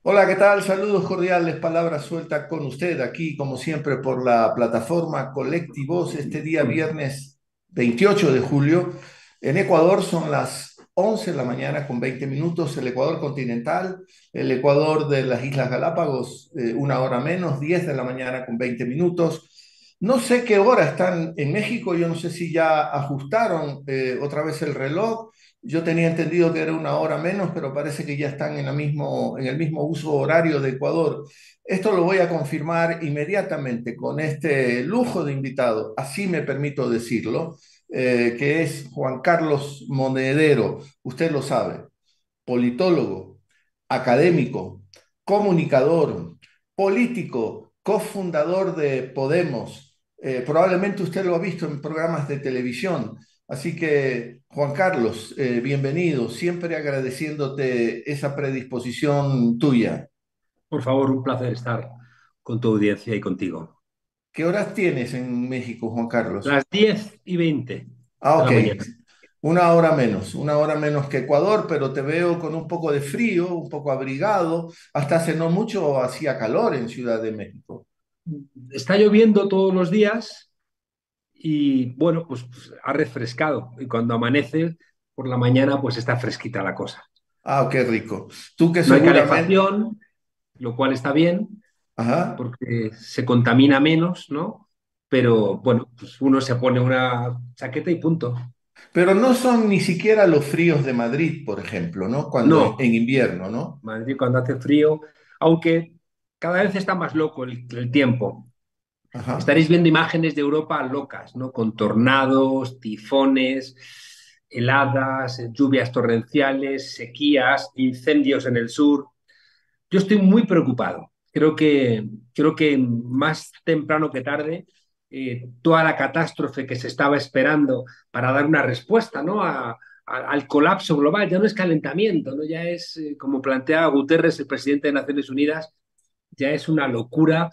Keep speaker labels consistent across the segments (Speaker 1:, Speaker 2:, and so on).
Speaker 1: Hola, ¿qué tal? Saludos cordiales, palabra suelta con usted aquí, como siempre, por la plataforma Colectivos, este día viernes 28 de julio. En Ecuador son las 11 de la mañana con 20 minutos, el Ecuador continental, el Ecuador de las Islas Galápagos, una hora menos, 10 de la mañana con 20 minutos. No sé qué hora están en México, yo no sé si ya ajustaron otra vez el reloj. Yo tenía entendido que era una hora menos, pero parece que ya están en el mismo uso horario de Ecuador. Esto lo voy a confirmar inmediatamente con este lujo de invitado, así me permito decirlo, que es Juan Carlos Monedero. Usted lo sabe, politólogo, académico, comunicador, político, cofundador de Podemos. Probablemente usted lo ha visto en programas de televisión. Así que, Juan Carlos, bienvenido, siempre agradeciéndote esa predisposición tuya.
Speaker 2: Por favor, un placer estar con tu audiencia y contigo.
Speaker 1: ¿Qué horas tienes en México, Juan Carlos?
Speaker 2: Las 10:20
Speaker 1: Ah,
Speaker 2: de
Speaker 1: ok.
Speaker 2: la mañana.
Speaker 1: Una hora menos que Ecuador, pero te veo con un poco de frío, un poco abrigado. Hasta hace no mucho hacía calor en Ciudad de México.
Speaker 2: Está lloviendo todos los días y bueno, pues ha refrescado. Y cuando amanece por la mañana, pues está fresquita la cosa.
Speaker 1: Ah, qué rico. Tú que
Speaker 2: No hay
Speaker 1: seguramente...
Speaker 2: calefacción, lo cual está bien
Speaker 1: Ajá.
Speaker 2: porque se contamina menos, ¿no? Pero bueno, pues uno se pone una chaqueta y punto.
Speaker 1: Pero no son ni siquiera los fríos de Madrid, por ejemplo, ¿no? Cuando
Speaker 2: No,
Speaker 1: en invierno, ¿no?
Speaker 2: Madrid cuando hace frío, aunque cada vez está más loco el tiempo.
Speaker 1: Ajá.
Speaker 2: Estaréis viendo imágenes de Europa locas, ¿no? Con tornados, tifones, heladas, lluvias torrenciales, sequías, incendios en el sur. Yo estoy muy preocupado. Creo que más temprano que tarde, toda la catástrofe que se estaba esperando para dar una respuesta, ¿no? Al colapso global, ya no es calentamiento, ¿no? Ya es, como plantea Guterres, el presidente de Naciones Unidas, ya es una locura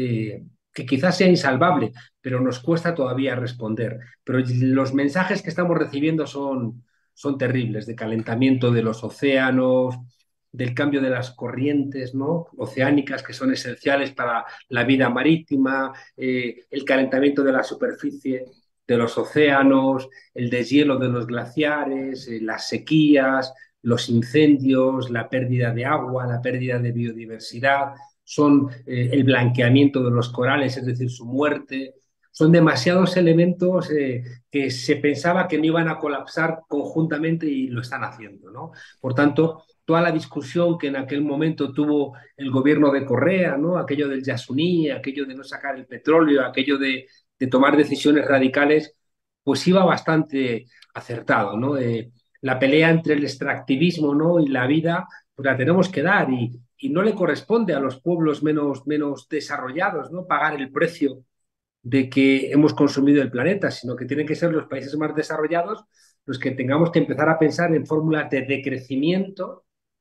Speaker 2: que quizás sea insalvable, pero nos cuesta todavía responder. Pero los mensajes que estamos recibiendo son terribles, de calentamiento de los océanos, del cambio de las corrientes, ¿no? Oceánicas que son esenciales para la vida marítima, el calentamiento de la superficie de los océanos, el deshielo de los glaciares, las sequías, los incendios, la pérdida de agua, la pérdida de biodiversidad, son el blanqueamiento de los corales, es decir, su muerte. Son demasiados elementos que se pensaba que no iban a colapsar conjuntamente y lo están haciendo, ¿no? Por tanto, toda la discusión que en aquel momento tuvo el gobierno de Correa, ¿no? Aquello del Yasuní, aquello de no sacar el petróleo, aquello de tomar decisiones radicales, pues iba bastante acertado, ¿no? La pelea entre el extractivismo, ¿no? Y la vida, pues la tenemos que dar y no le corresponde a los pueblos menos desarrollados, ¿no? Pagar el precio de que hemos consumido el planeta, sino que tienen que ser los países más desarrollados los que tengamos que empezar a pensar en fórmulas de decrecimiento,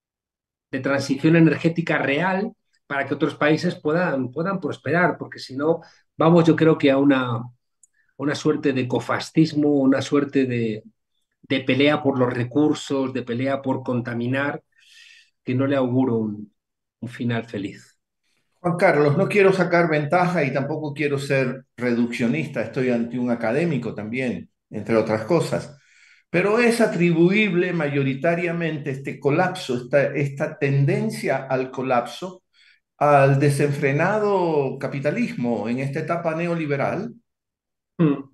Speaker 2: de transición energética real, para que otros países puedan prosperar, porque si no, vamos yo creo que a una suerte de ecofascismo, una suerte de pelea por los recursos, de pelea por contaminar, que no le auguro un final feliz.
Speaker 1: Juan Carlos, no quiero sacar ventaja y tampoco quiero ser reduccionista, estoy ante un académico también, entre otras cosas, pero es atribuible mayoritariamente este colapso, esta tendencia al colapso, al desenfrenado capitalismo en esta etapa neoliberal.
Speaker 2: Mm.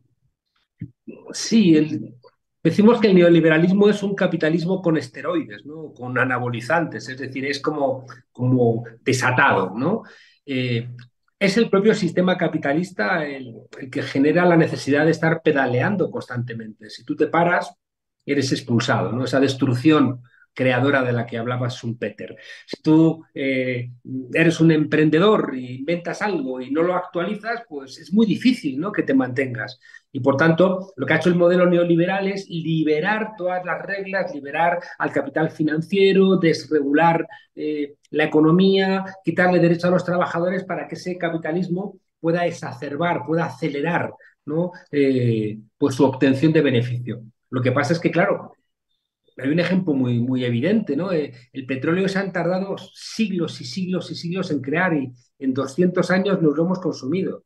Speaker 2: Sí, decimos que el neoliberalismo es un capitalismo con esteroides, ¿no? Con anabolizantes, es decir, es como desatado, ¿no? Eh, es el propio sistema capitalista el que genera la necesidad de estar pedaleando constantemente. Si tú te paras, eres expulsado, ¿no? Esa destrucción creadora de la que hablaba Schumpeter. Si tú eres un emprendedor e inventas algo y no lo actualizas, pues es muy difícil, ¿no? Que te mantengas. Y por tanto, lo que ha hecho el modelo neoliberal es liberar todas las reglas, liberar al capital financiero, desregular la economía, quitarle derechos a los trabajadores para que ese capitalismo pueda exacerbar, pueda acelerar, ¿no? Pues su obtención de beneficio. Lo que pasa es que, claro, hay un ejemplo muy evidente, ¿no? El petróleo se han tardado siglos y siglos y siglos en crear y en 200 años nos lo hemos consumido.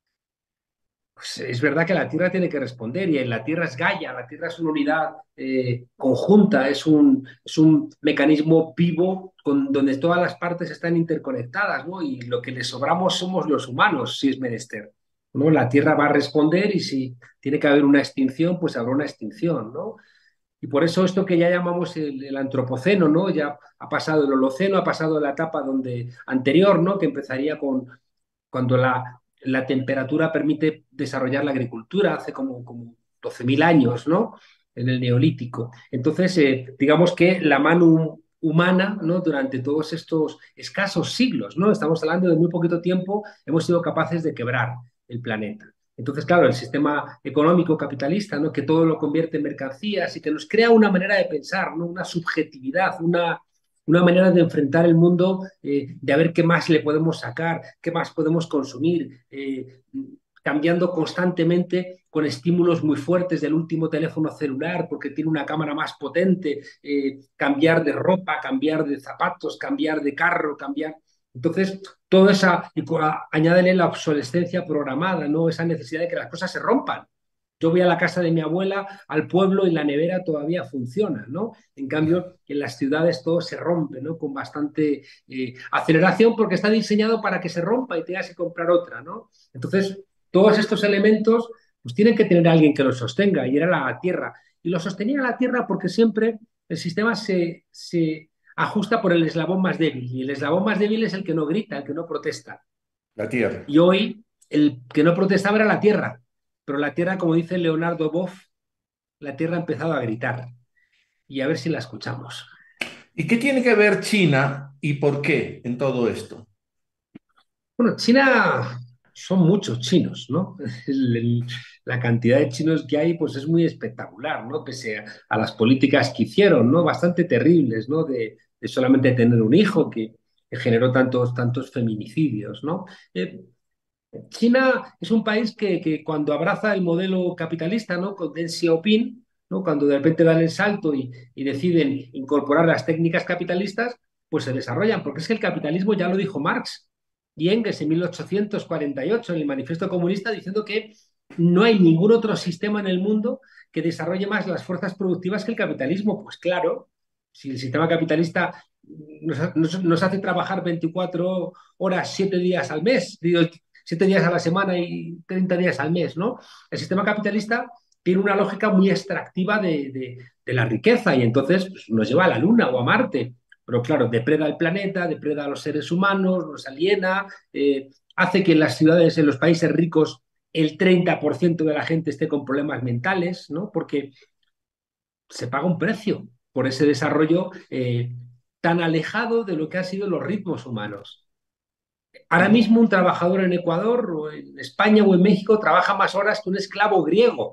Speaker 2: Pues es verdad que la Tierra tiene que responder y la Tierra es Gaia, la Tierra es una unidad conjunta, es un mecanismo vivo donde todas las partes están interconectadas, ¿no? Y lo que le sobramos somos los humanos, si es menester, ¿no? La Tierra va a responder y si tiene que haber una extinción, pues habrá una extinción, ¿no? Y por eso esto que ya llamamos el antropoceno, ¿no? Ya ha pasado el Holoceno, ha pasado la etapa anterior, ¿no? Que empezaría cuando la temperatura permite desarrollar la agricultura, hace como 12.000 años, ¿no? En el Neolítico. Entonces, digamos que la mano humana, ¿no? Durante todos estos escasos siglos, ¿no? Estamos hablando de muy poquito tiempo, hemos sido capaces de quebrar el planeta. Entonces, claro, el sistema económico capitalista, ¿no? Que todo lo convierte en mercancías y que nos crea una manera de pensar, ¿no? Una subjetividad, una manera de enfrentar el mundo, de a ver qué más le podemos sacar, qué más podemos consumir, cambiando constantemente con estímulos muy fuertes del último teléfono celular porque tiene una cámara más potente, cambiar de ropa, cambiar de zapatos, cambiar de carro, cambiar. Entonces, toda esa, y añádele la obsolescencia programada, ¿no? Esa necesidad de que las cosas se rompan. Yo voy a la casa de mi abuela, al pueblo, y la nevera todavía funciona, ¿no? En cambio, en las ciudades todo se rompe, ¿no? Con bastante aceleración porque está diseñado para que se rompa y tengas que comprar otra, ¿no? Entonces, todos estos elementos pues tienen que tener alguien que los sostenga y era la Tierra. Y lo sostenía la Tierra porque siempre el sistema se ajusta por el eslabón más débil y el eslabón más débil es el que no grita, el que no protesta.
Speaker 1: La Tierra.
Speaker 2: Y hoy el que no protestaba era la Tierra, pero la Tierra, como dice Leonardo Boff, la Tierra ha empezado a gritar y a ver si la escuchamos.
Speaker 1: ¿Y qué tiene que ver China y por qué en todo esto?
Speaker 2: Bueno, China son muchos chinos, ¿no? La cantidad de chinos que hay, pues es muy espectacular, ¿no? Pese a las políticas que hicieron, ¿no? Bastante terribles, ¿no? De solamente tener un hijo que generó tantos feminicidios, ¿no? Eh, China es un país que cuando abraza el modelo capitalista, ¿no? Con Deng Xiaoping, ¿no? Cuando de repente dan el salto y deciden incorporar las técnicas capitalistas, pues se desarrollan, porque es que el capitalismo ya lo dijo Marx y Engels en 1848 en el Manifiesto Comunista, diciendo que no hay ningún otro sistema en el mundo que desarrolle más las fuerzas productivas que el capitalismo. Pues claro, si el sistema capitalista nos hace trabajar 24 horas, 7 días al mes, digo, 7 días a la semana y 30 días al mes, ¿no? El sistema capitalista tiene una lógica muy extractiva de la riqueza y entonces pues, nos lleva a la Luna o a Marte. Pero claro, depreda el planeta, depreda a los seres humanos, nos aliena, hace que en las ciudades, en los países ricos, el 30% de la gente esté con problemas mentales, ¿no? Porque se paga un precio por ese desarrollo tan alejado de lo que han sido los ritmos humanos. Ahora
Speaker 1: Y
Speaker 2: mismo un trabajador en Ecuador o en España o en México trabaja más horas que un esclavo griego.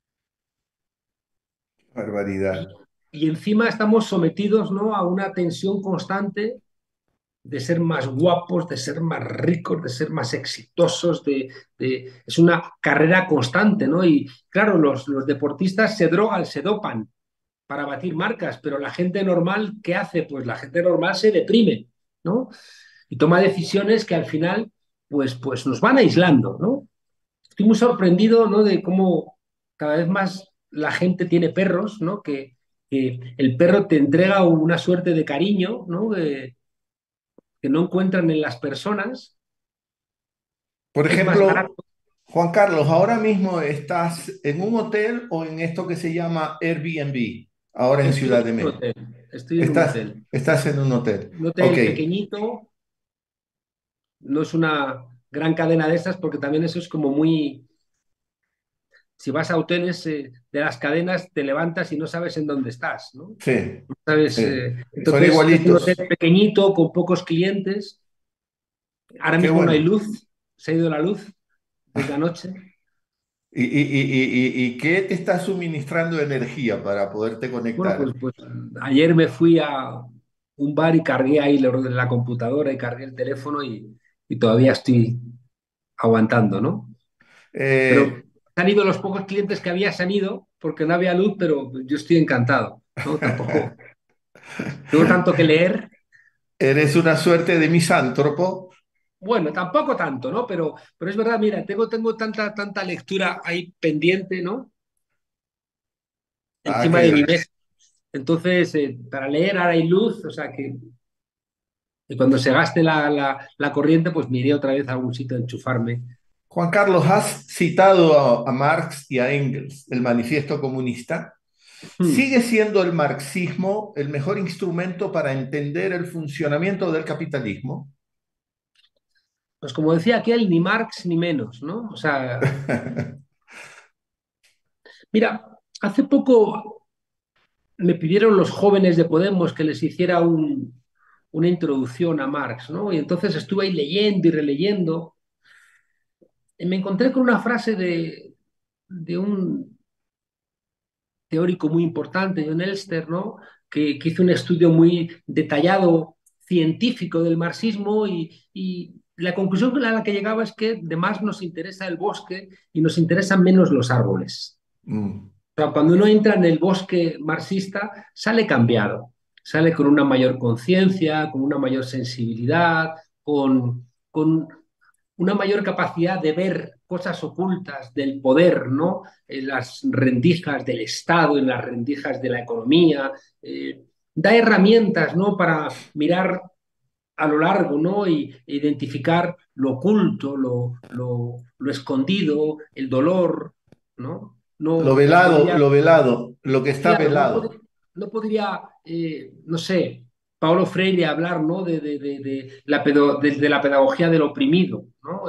Speaker 2: Y,
Speaker 1: barbaridad.
Speaker 2: y encima estamos sometidos, ¿no? A una tensión constante de ser más guapos, de ser más ricos, de ser más exitosos, es una carrera constante, ¿no? Y claro, los deportistas se drogan, se dopan para batir marcas, pero la gente normal, ¿qué hace? Pues la gente normal se deprime, ¿no? Y toma decisiones que al final, pues nos van aislando, ¿no? Estoy muy sorprendido, ¿no? De cómo cada vez más la gente tiene perros, ¿no? Que el perro te entrega una suerte de cariño, ¿no? Que no encuentran en las personas,
Speaker 1: Por
Speaker 2: es más
Speaker 1: ejemplo,
Speaker 2: barato.
Speaker 1: Juan Carlos, ahora mismo estás en un hotel o en esto que se llama Airbnb, ahora en
Speaker 2: Estoy
Speaker 1: Ciudad de
Speaker 2: en un
Speaker 1: México.
Speaker 2: hotel, estoy en un
Speaker 1: Estás,
Speaker 2: hotel.
Speaker 1: estás en un hotel.
Speaker 2: Un
Speaker 1: Ok.
Speaker 2: hotel pequeñito, no es una gran cadena de estas porque también eso es como muy, si vas a hoteles de las cadenas, te levantas y no sabes en dónde estás, ¿no?
Speaker 1: Sí,
Speaker 2: No sabes,
Speaker 1: sí. Son
Speaker 2: entonces es un hotel
Speaker 1: igualitos.
Speaker 2: pequeñito, con pocos clientes. Ahora
Speaker 1: Qué
Speaker 2: mismo no hay
Speaker 1: bueno.
Speaker 2: luz, se ha ido la luz desde anoche.
Speaker 1: ¿Y qué te está suministrando energía para poderte
Speaker 2: Bueno, pues,
Speaker 1: conectar?
Speaker 2: pues ayer me fui a un bar y cargué ahí la computadora y cargué el teléfono y todavía estoy aguantando, ¿no? Pero
Speaker 1: Eh,
Speaker 2: se han ido los pocos clientes que había, se han ido porque no había luz, pero yo estoy encantado. ¿no? Tampoco tengo tanto que leer.
Speaker 1: Eres una suerte de misántropo.
Speaker 2: Bueno, tampoco tanto, ¿no? Pero es verdad, mira, tengo tanta lectura ahí pendiente, ¿no?
Speaker 1: Ah,
Speaker 2: Encima de mi
Speaker 1: que
Speaker 2: mesa. Entonces, para leer ahora hay luz, o sea que cuando se gaste la corriente, pues me iré otra vez a algún sitio a enchufarme.
Speaker 1: Juan Carlos, has citado a Marx y a Engels, el Manifiesto Comunista.
Speaker 2: Hmm.
Speaker 1: ¿Sigue siendo el marxismo el mejor instrumento para entender el funcionamiento del capitalismo?
Speaker 2: Pues como decía aquel, ni Marx ni menos, ¿no? O sea, mira, hace poco me pidieron los jóvenes de Podemos que les hiciera una introducción a Marx, ¿no? Y entonces estuve ahí leyendo y releyendo, y me encontré con una frase de un teórico muy importante, John Elster, ¿no? Que hizo un estudio muy detallado, científico del marxismo y la conclusión a la que llegaba es que de más nos interesa el bosque y nos interesan menos los árboles.
Speaker 1: Mm.
Speaker 2: O sea, cuando uno entra en el bosque marxista, sale cambiado, sale con una mayor conciencia, con una mayor sensibilidad, con una mayor capacidad de ver cosas ocultas del poder, ¿no? En las rendijas del Estado, en las rendijas de la economía. Da herramientas, ¿no? Para mirar a lo largo, ¿no? Y identificar lo oculto, lo escondido, el dolor, ¿no? No podría
Speaker 1: Lo velado, lo que está
Speaker 2: Claro,
Speaker 1: velado.
Speaker 2: no podría, no sé, Paulo Freire hablar, ¿no? De la pedagogía del oprimido, ¿no?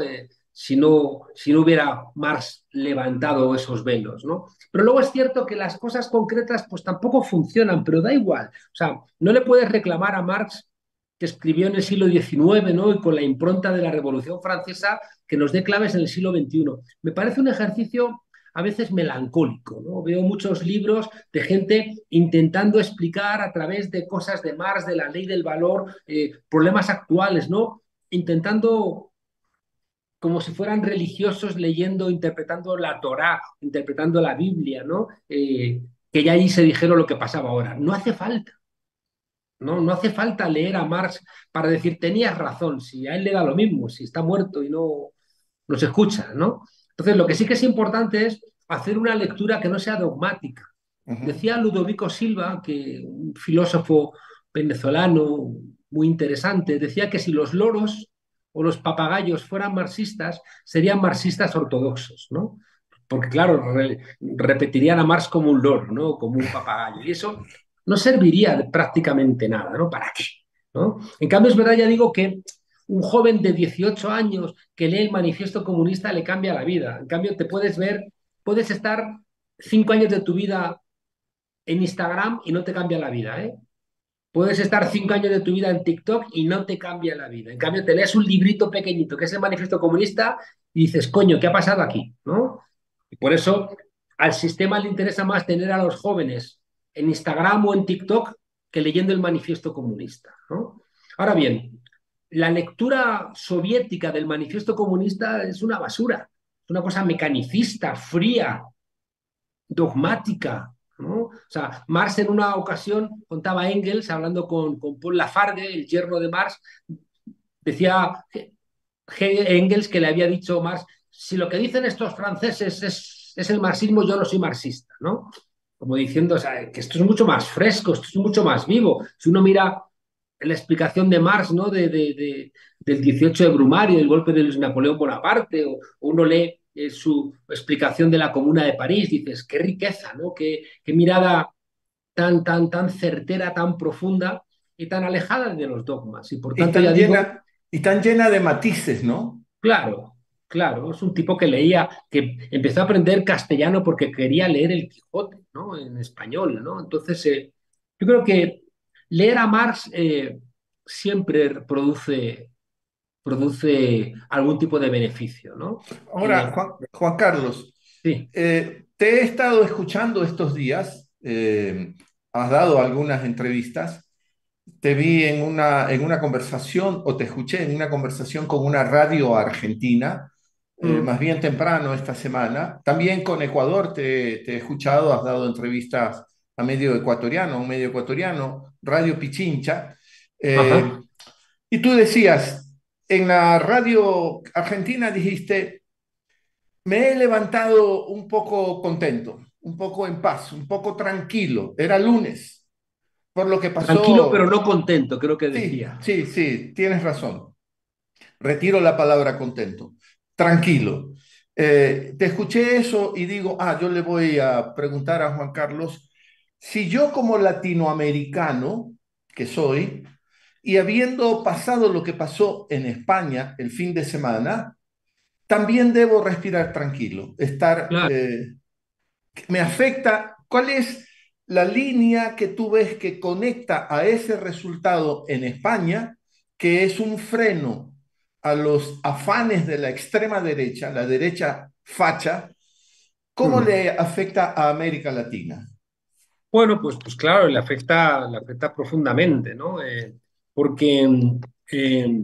Speaker 2: Si no hubiera Marx levantado esos velos, ¿no? Pero luego es cierto que las cosas concretas pues tampoco funcionan, pero da igual. O sea, no le puedes reclamar a Marx que escribió en el siglo XIX, ¿no? Y con la impronta de la Revolución Francesa que nos dé claves en el siglo XXI. Me parece un ejercicio a veces melancólico, ¿no? Veo muchos libros de gente intentando explicar a través de cosas de Marx, de la ley del valor, problemas actuales, ¿no? Intentando como si fueran religiosos leyendo, interpretando la Torá, interpretando la Biblia, ¿no? Que ya allí se dijeron lo que pasaba ahora. No hace falta, ¿no? No hace falta leer a Marx para decir, tenías razón, si a él le da lo mismo, si está muerto y no nos escucha, ¿no? Entonces, lo que sí que es importante es hacer una lectura que no sea dogmática.
Speaker 1: Ujú.
Speaker 2: Decía Ludovico Silva, que un filósofo venezolano muy interesante, decía que si los loros o los papagayos fueran marxistas, serían marxistas ortodoxos, ¿no? Porque, claro, repetirían a Marx como un loro, ¿no? Como un papagayo. Y eso no serviría de prácticamente nada, ¿no? ¿Para qué? ¿No? En cambio, es verdad, ya digo que un joven de 18 años que lee el manifiesto comunista le cambia la vida. En cambio, te puedes ver, puedes estar 5 años de tu vida en Instagram y no te cambia la vida, ¿eh? Puedes estar 5 años de tu vida en TikTok y no te cambia la vida. En cambio, te lees un librito pequeñito que es el manifiesto comunista y dices, coño, ¿qué ha pasado aquí? ¿No? Y por eso al sistema le interesa más tener a los jóvenes en Instagram o en TikTok que leyendo el manifiesto comunista, ¿no? Ahora bien, la lectura soviética del manifiesto comunista es una basura, es una cosa mecanicista, fría, dogmática, ¿no? O sea, Marx en una ocasión contaba a Engels, hablando con Paul Lafargue, el yerno de Marx, decía Engels que le había dicho Marx, si lo que dicen estos franceses es el marxismo, yo no soy marxista, ¿no? Como diciendo, o sea, que esto es mucho más fresco, esto es mucho más vivo. Si uno mira la explicación de Marx, ¿no? Del 18 de Brumario, del golpe de Napoleón Bonaparte, o uno lee su explicación de la Comuna de París, dices, qué riqueza, ¿no? Qué mirada tan certera, tan profunda y tan alejada de los dogmas. Y por
Speaker 1: Y
Speaker 2: tanto, ya digo,
Speaker 1: y tan llena de matices, ¿no?
Speaker 2: claro, claro, es un tipo que leía, que empezó a aprender castellano porque quería leer el Quijote, ¿no? En español, ¿no? Entonces, yo creo que leer a Marx siempre produce algún tipo de beneficio, ¿no?
Speaker 1: Ahora, Juan Carlos,
Speaker 2: Sí.
Speaker 1: te he estado escuchando estos días, has dado algunas entrevistas, te vi en una conversación o te escuché en una conversación con una radio argentina,
Speaker 2: Mm.
Speaker 1: más bien temprano esta semana. También con Ecuador te he escuchado, has dado entrevistas a medio ecuatoriano, un medio ecuatoriano, Radio Pichincha,
Speaker 2: Ajá.
Speaker 1: eh, y tú decías, en la radio argentina dijiste, me he levantado un poco contento, un poco en paz, un poco tranquilo. Era lunes, por lo que
Speaker 2: Tranquilo, pero
Speaker 1: pasó.
Speaker 2: no contento, creo que
Speaker 1: Sí,
Speaker 2: decía.
Speaker 1: sí, sí, tienes razón. Retiro la palabra contento. Tranquilo. Te escuché eso y digo, yo le voy a preguntar a Juan Carlos si yo como latinoamericano que soy, y habiendo pasado lo que pasó en España el fin de semana, también debo respirar tranquilo, estar
Speaker 2: Claro.
Speaker 1: me afecta. ¿Cuál es la línea que tú ves que conecta a ese resultado en España, que es un freno a los afanes de la extrema derecha, la derecha facha? ¿Cómo
Speaker 2: Mm.
Speaker 1: le afecta a América Latina?
Speaker 2: Bueno, pues claro, le afecta profundamente, ¿no? Porque eh,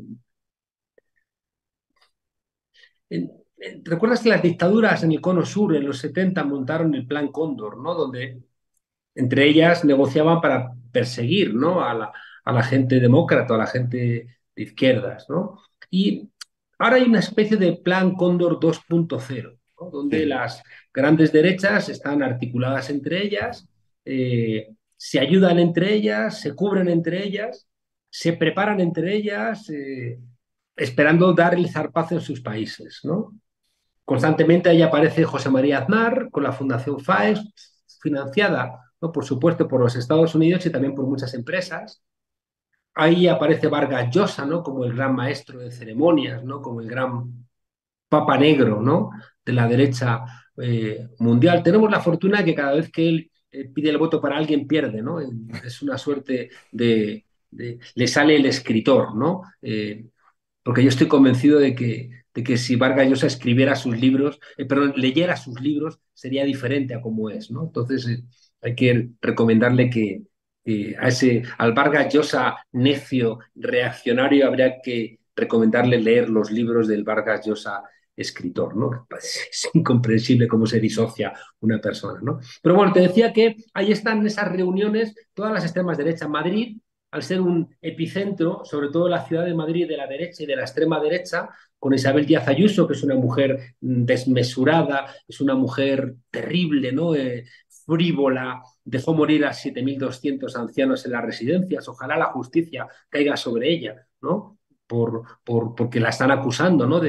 Speaker 2: ¿recuerdas que las dictaduras en el Cono Sur en los 70 montaron el Plan Cóndor, ¿no? Donde entre ellas negociaban para perseguir, ¿no? A la gente demócrata, a la gente de izquierdas, ¿no? Y ahora hay una especie de Plan Cóndor 2.0, ¿no? Donde
Speaker 1: Sí,
Speaker 2: las grandes derechas están articuladas entre ellas, se ayudan entre ellas, se cubren entre ellas, se preparan entre ellas, esperando dar el zarpazo en sus países, ¿no? Constantemente ahí aparece José María Aznar con la Fundación FAES, financiada, ¿no? Por supuesto, por los Estados Unidos y también por muchas empresas. Ahí aparece Vargas Llosa, ¿no? Como el gran maestro de ceremonias, ¿no? Como el gran papa negro, ¿no? De la derecha mundial. Tenemos la fortuna de que cada vez que él pide el voto para alguien pierde, ¿no? Es una suerte le sale el escritor, ¿no? Porque yo estoy convencido de que si Vargas Llosa escribiera sus libros, perdón, leyera sus libros, sería diferente a como es, ¿no? Entonces hay que recomendarle que al Vargas Llosa necio, reaccionario, habría que recomendarle leer los libros del Vargas Llosa escritor, ¿no? Es incomprensible cómo se disocia una persona, ¿no? Pero bueno, te decía que ahí están esas reuniones, todas las extremas derechas. Madrid, al ser un epicentro, sobre todo la ciudad de Madrid de la derecha y de la extrema derecha, con Isabel Díaz Ayuso, que es una mujer desmesurada, es una mujer terrible, ¿no? Frívola, dejó morir a 7.200 ancianos en las residencias. Ojalá la justicia caiga sobre ella, ¿no? Porque la están acusando, ¿no?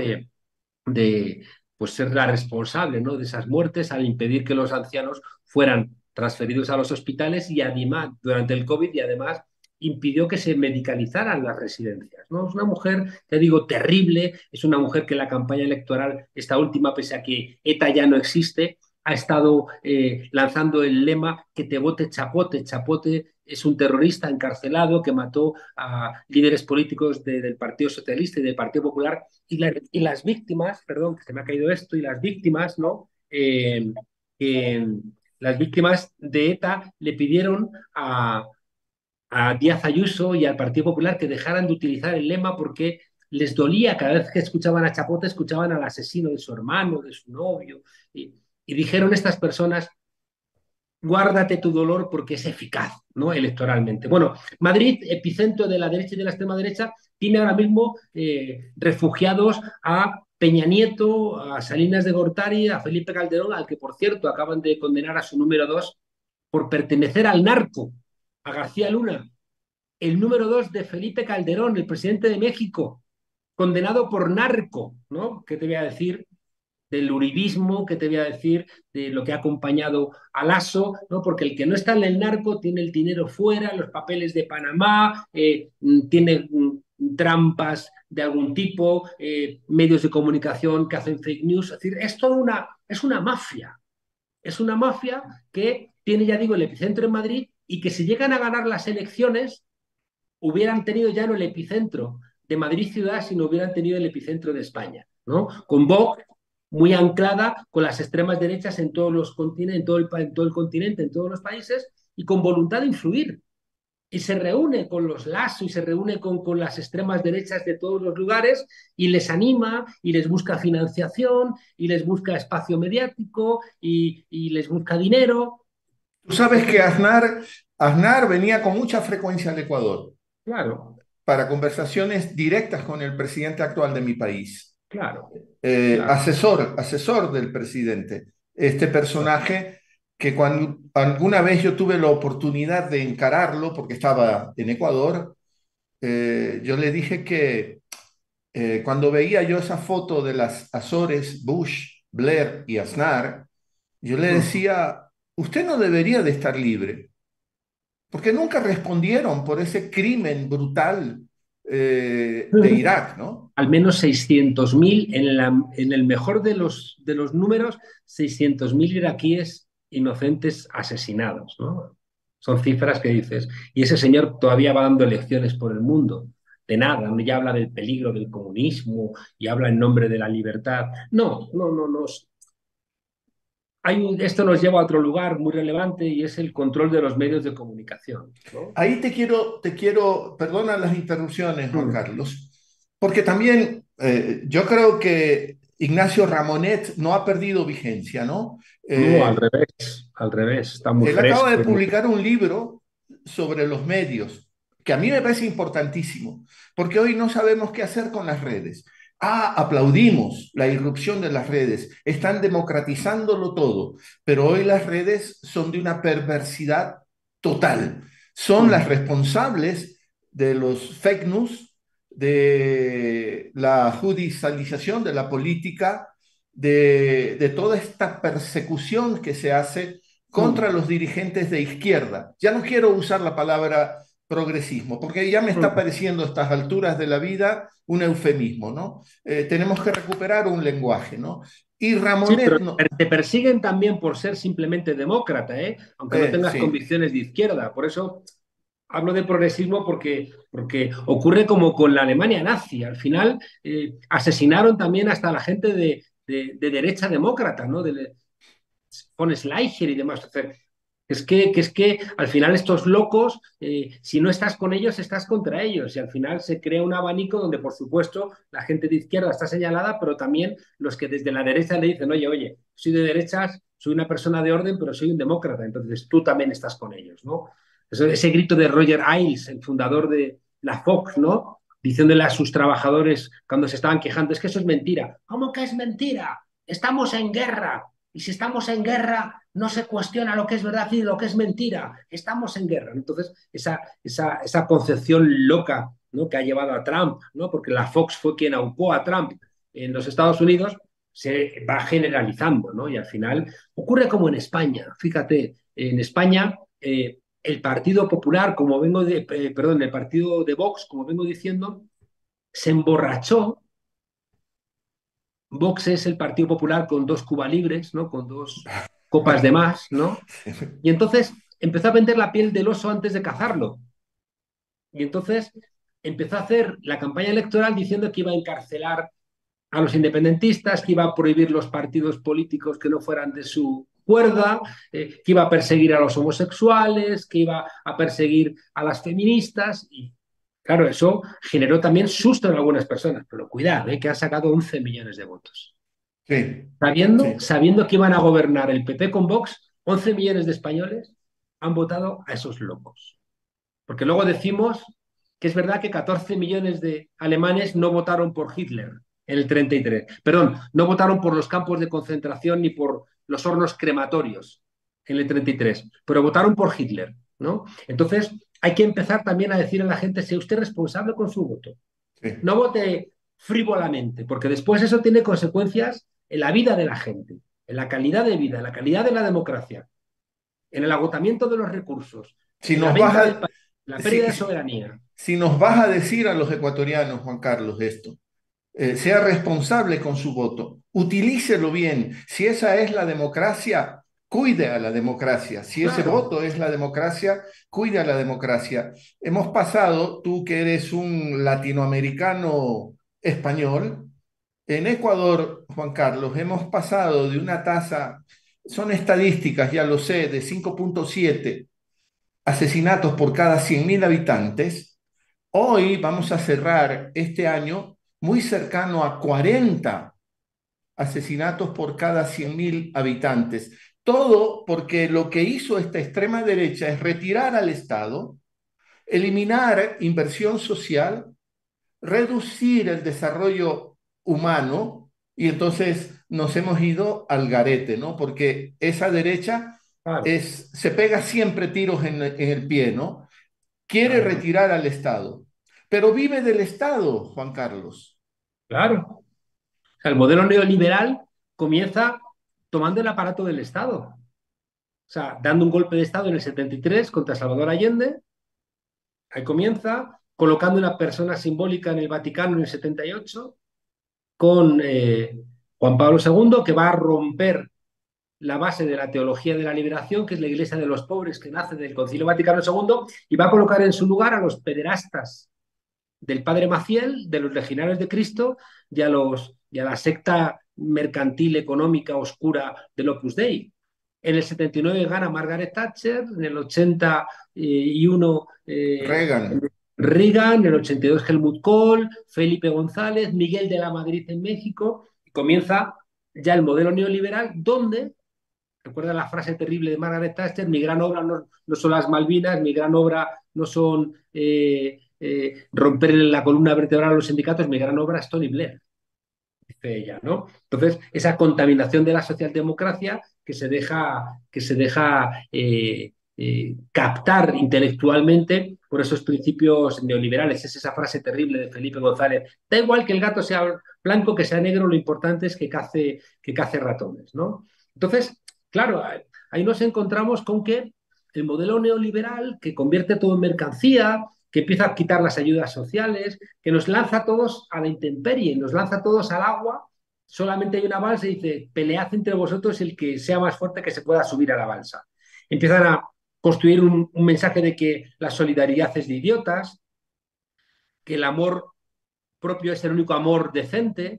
Speaker 2: De pues, ser la responsable, ¿no? De esas muertes al impedir que los ancianos fueran transferidos a los hospitales y además durante el COVID y además impidió que se medicalizaran las residencias, ¿no? Es una mujer, te digo, terrible, es una mujer que en la campaña electoral, esta última, pese a que ETA ya no existe, ha estado lanzando el lema que te vote Chapote. Chapote es un terrorista encarcelado que mató a líderes políticos del Partido Socialista y del Partido Popular y las víctimas, perdón, que se me ha caído esto, y las víctimas, ¿no? Eh, las víctimas de ETA le pidieron a Díaz Ayuso y al Partido Popular que dejaran de utilizar el lema porque les dolía cada vez que escuchaban a Chapote, escuchaban al asesino de su hermano, de su novio. Y dijeron estas personas, guárdate tu dolor porque es eficaz, ¿no? Electoralmente. Bueno, Madrid, epicentro de la derecha y de la extrema derecha, tiene ahora mismo refugiados a Peña Nieto, a Salinas de Gortari, a Felipe Calderón, al que por cierto acaban de condenar a su número dos por pertenecer al narco, a García Luna, el número dos de Felipe Calderón, el presidente de México, condenado por narco, ¿no? ¿Qué te voy a decir? Del uribismo, que te voy a decir de lo que ha acompañado a Lasso, ¿no? Porque el que no está en el narco tiene el dinero fuera, los papeles de Panamá, tiene trampas de algún tipo, medios de comunicación que hacen fake news. Es decir, es una mafia que tiene, ya digo, el epicentro en Madrid y que si llegan a ganar las elecciones, hubieran tenido ya no el epicentro de Madrid ciudad, sino hubieran tenido el epicentro de España, ¿no? Con Vox muy anclada con las extremas derechas en todos los continentes, en todo el continente, en todos los países, y con voluntad de influir. Y se reúne con los Lasso y se reúne con las extremas derechas de todos los lugares y les anima y les busca financiación y les busca espacio mediático y les busca dinero
Speaker 1: Tú sabes que Aznar venía con mucha frecuencia al Ecuador
Speaker 2: Claro,
Speaker 1: para conversaciones directas con el presidente actual de mi país.
Speaker 2: claro, claro.
Speaker 1: Asesor del presidente. Este personaje que cuando alguna vez yo tuve la oportunidad de encararlo, porque estaba en Ecuador, yo le dije que cuando veía yo esa foto de las Azores, Bush, Blair y Aznar, yo le
Speaker 2: Mm.
Speaker 1: decía, usted no debería de estar libre, porque nunca respondieron por ese crimen brutal de Irak, ¿no?
Speaker 2: Al menos 600.000, en el mejor de los números, 600.000 iraquíes inocentes asesinados, ¿no? Son cifras que dices. Y ese señor todavía va dando lecciones por el mundo. De nada, ¿no? Ya habla del peligro del comunismo y habla en nombre de la libertad. No, no, no, no. Esto nos lleva a otro lugar muy relevante y es el control de los medios de comunicación, ¿no?
Speaker 1: Ahí perdona las interrupciones, Juan
Speaker 2: Mm.
Speaker 1: Carlos, porque también yo creo que Ignacio Ramonet no ha perdido vigencia, ¿no?
Speaker 2: No,
Speaker 1: Eh,
Speaker 2: al revés, está muy
Speaker 1: Él acaba de
Speaker 2: fresco.
Speaker 1: publicar un libro sobre los medios, que a mí me parece importantísimo, porque hoy no sabemos qué hacer con las redes. Aplaudimos la irrupción de las redes, están democratizándolo todo, pero hoy las redes son de una perversidad total. Son las
Speaker 2: Mm.
Speaker 1: responsables de los fake news, de la judicialización de la política, de toda esta persecución que se hace contra
Speaker 2: Mm.
Speaker 1: los dirigentes de izquierda. Ya no quiero usar la palabra progresismo, porque ya me está
Speaker 2: Mm.
Speaker 1: pareciendo a estas alturas de la vida un eufemismo, ¿no? Tenemos que recuperar un lenguaje, ¿no? Y
Speaker 2: Sí, pero
Speaker 1: Ramonet, no,
Speaker 2: te persiguen también por ser simplemente demócrata, ¿eh? Aunque no tengas
Speaker 1: sí,
Speaker 2: convicciones de izquierda. Por eso hablo de progresismo porque ocurre como con la Alemania nazi. Al final asesinaron también hasta la gente de derecha demócrata, ¿no? Von Schleicher y demás. O sea, es que al final estos locos, si no estás con ellos, estás contra ellos. Y al final se crea un abanico donde, por supuesto, la gente de izquierda está señalada, pero también los que desde la derecha le dicen, oye, oye, soy de derechas, soy una persona de orden, pero soy un demócrata. Entonces tú también estás con ellos, ¿no? Ese grito de Roger Ailes, el fundador de la Fox, ¿no? Diciéndole a sus trabajadores cuando se estaban quejando, es que eso es mentira. ¿Cómo que es mentira? Estamos en guerra. Y si estamos en guerra, no se cuestiona lo que es verdad y lo que es mentira. Estamos en guerra. Entonces, esa concepción loca, ¿no?, que ha llevado a Trump, ¿no?, porque la Fox fue quien aupó a Trump en los Estados Unidos, se va generalizando, ¿no? Y al final ocurre como en España. Fíjate, en España el Partido Popular, perdón, el partido de Vox, como vengo diciendo, se emborrachó. Vox es el Partido Popular con dos Cuba libres, ¿no? Con dos copas de más, ¿no? Y entonces empezó a vender la piel del oso antes de cazarlo. Y entonces empezó a hacer la campaña electoral diciendo que iba a encarcelar a los independentistas, que iba a prohibir los partidos políticos que no fueran de su cuerda, que iba a perseguir a los homosexuales, que iba a perseguir a las feministas. Y claro, eso generó también susto en algunas personas. Pero cuidado, que ha sacado 11 millones de votos.
Speaker 1: sí,
Speaker 2: Sabiendo,
Speaker 1: sí.
Speaker 2: sabiendo que iban a gobernar el PP con Vox, 11 millones de españoles han votado a esos locos. Porque luego decimos que es verdad que 14 millones de alemanes no votaron por Hitler en el 33. Perdón, no votaron por los campos de concentración ni por los hornos crematorios en el 33, pero votaron por Hitler, ¿no? Entonces, hay que empezar también a decir a la gente, sea usted responsable con su voto.
Speaker 1: Sí.
Speaker 2: No vote frívolamente, porque después eso tiene consecuencias en la vida de la gente, en la calidad de vida, en la calidad de la democracia, en el agotamiento de los recursos,
Speaker 1: Si
Speaker 2: en la
Speaker 1: nos vas
Speaker 2: venta del
Speaker 1: a,
Speaker 2: país, en la pérdida
Speaker 1: si,
Speaker 2: de
Speaker 1: si,
Speaker 2: soberanía.
Speaker 1: si nos vas a decir a los ecuatorianos, Juan Carlos, esto, sea responsable con su voto, utilícelo bien. Si esa es la democracia, cuide a la democracia. Si ese
Speaker 2: Claro,
Speaker 1: voto es la democracia, cuide a la democracia. Hemos pasado, tú que eres un latinoamericano español, en Ecuador, Juan Carlos, hemos pasado de una tasa, son estadísticas, ya lo sé, de 5,7 asesinatos por cada 100.000 habitantes. Hoy vamos a cerrar este año muy cercano a 40 asesinatos por cada 100.000 habitantes. Todo porque lo que hizo esta extrema derecha es retirar al Estado, eliminar inversión social, reducir el desarrollo humano y entonces nos hemos ido al garete, ¿no? Porque esa derecha
Speaker 2: Claro,
Speaker 1: se pega siempre tiros en el pie, ¿no? Quiere
Speaker 2: claro,
Speaker 1: retirar al Estado, pero vive del Estado, Juan Carlos.
Speaker 2: claro. O sea, el modelo neoliberal comienza tomando el aparato del Estado. O sea, dando un golpe de Estado en el 73 contra Salvador Allende, ahí comienza, colocando una persona simbólica en el Vaticano en el 78, con Juan Pablo II, que va a romper la base de la teología de la liberación, que es la Iglesia de los pobres, que nace del Concilio Vaticano II, y va a colocar en su lugar a los pederastas del Padre Maciel, de los Legionarios de Cristo y a la secta mercantil económica oscura del Opus Dei. En el 79 gana Margaret Thatcher, en el 81
Speaker 1: Reagan,
Speaker 2: Reagan, en el 82 Helmut Kohl, Felipe González, Miguel de la Madrid en México, y comienza ya el modelo neoliberal donde, recuerda la frase terrible de Margaret Thatcher, mi gran obra no son las Malvinas, mi gran obra no son romper la columna vertebral a los sindicatos, mi gran obra es Tony Blair, dice ella, ¿no? Entonces, esa contaminación de la socialdemocracia que se deja captar intelectualmente por esos principios neoliberales. Es esa frase terrible de Felipe González. Da igual que el gato sea blanco, que sea negro, lo importante es que cace ratones, ¿no? Entonces, claro, ahí nos encontramos con que el modelo neoliberal que convierte todo en mercancía, que empieza a quitar las ayudas sociales, que nos lanza a todos a la intemperie, nos lanza a todos al agua, solamente hay una balsa y dice, pelead entre vosotros el que sea más fuerte que se pueda subir a la balsa. Empiezan a construir un mensaje de que la solidaridad es de idiotas, que el amor propio es el único amor decente,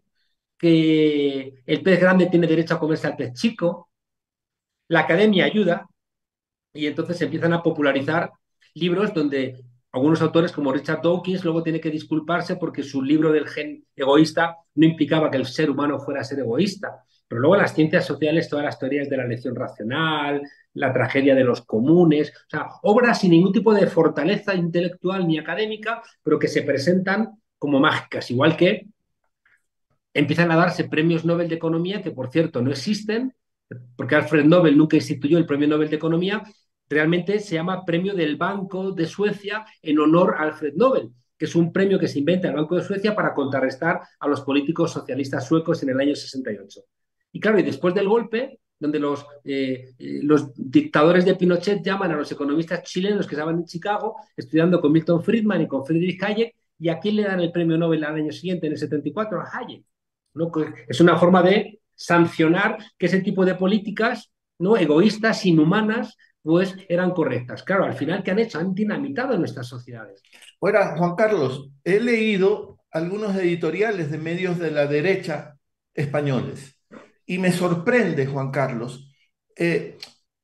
Speaker 2: que el pez grande tiene derecho a comerse al pez chico, la academia ayuda, y entonces se empiezan a popularizar libros donde algunos autores como Richard Dawkins luego tiene que disculparse porque su libro del gen egoísta no implicaba que el ser humano fuera a ser egoísta. Pero luego en las ciencias sociales, todas las teorías de la elección racional, la tragedia de los comunes, o sea, obras sin ningún tipo de fortaleza intelectual ni académica, pero que se presentan como mágicas, igual que empiezan a darse premios Nobel de Economía, que por cierto no existen, porque Alfred Nobel nunca instituyó el premio Nobel de Economía, realmente se llama Premio del Banco de Suecia en honor a Alfred Nobel, que es un premio que se inventa el Banco de Suecia para contrarrestar a los políticos socialistas suecos en el año 68. Y claro, y después del golpe, donde los dictadores de Pinochet llaman a los economistas chilenos que estaban en Chicago, estudiando con Milton Friedman y con Friedrich Hayek, ¿y a quién le dan el premio Nobel al año siguiente, en el 74? A Hayek. ¿No? Es una forma de sancionar que ese tipo de políticas, ¿no?, egoístas, inhumanas, pues eran correctas. Claro, al final, ¿qué han hecho? Han dinamitado nuestras sociedades.
Speaker 1: ahora, Juan Carlos, he leído algunos editoriales de medios de la derecha españoles y me sorprende, Juan Carlos, eh,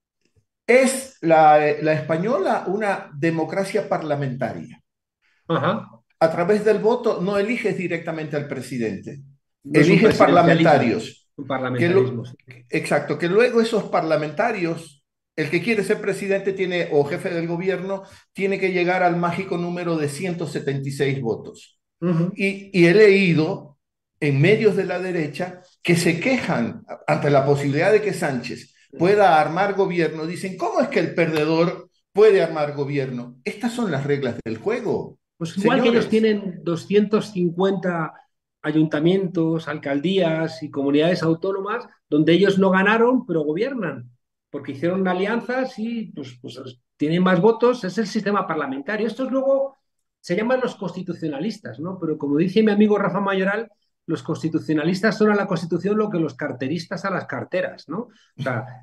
Speaker 1: ¿es la española una democracia parlamentaria?
Speaker 2: Ajá.
Speaker 1: A través del voto no eliges directamente al presidente,
Speaker 2: No es un
Speaker 1: eliges
Speaker 2: presidencialismo,
Speaker 1: parlamentarios.
Speaker 2: un
Speaker 1: Que
Speaker 2: parlamentarismo.
Speaker 1: lo,
Speaker 2: Sí.
Speaker 1: exacto, que luego esos parlamentarios, el que quiere ser presidente tiene, o jefe del gobierno, tiene que llegar al mágico número de 176 votos.
Speaker 2: Uh -huh.
Speaker 1: Y he leído en medios de la derecha que se quejan ante la posibilidad de que Sánchez pueda armar gobierno. Dicen, ¿cómo es que el perdedor puede armar gobierno? Estas son las reglas del juego,
Speaker 2: Pues igual que ellos
Speaker 1: señores.
Speaker 2: tienen 250 ayuntamientos, alcaldías y comunidades autónomas donde ellos no ganaron, pero gobiernan, porque hicieron alianzas y pues tienen más votos, es el sistema parlamentario. Estos luego se llaman los constitucionalistas, ¿no? Pero como dice mi amigo Rafa Mayoral, los constitucionalistas son a la Constitución lo que los carteristas a las carteras, ¿no? O sea,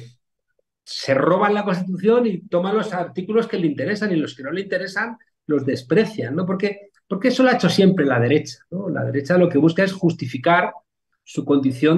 Speaker 2: se roban la Constitución y toman los artículos que le interesan y los que no le interesan los desprecian, ¿no? Porque eso lo ha hecho siempre la derecha, ¿no? La derecha lo que busca es justificar su condición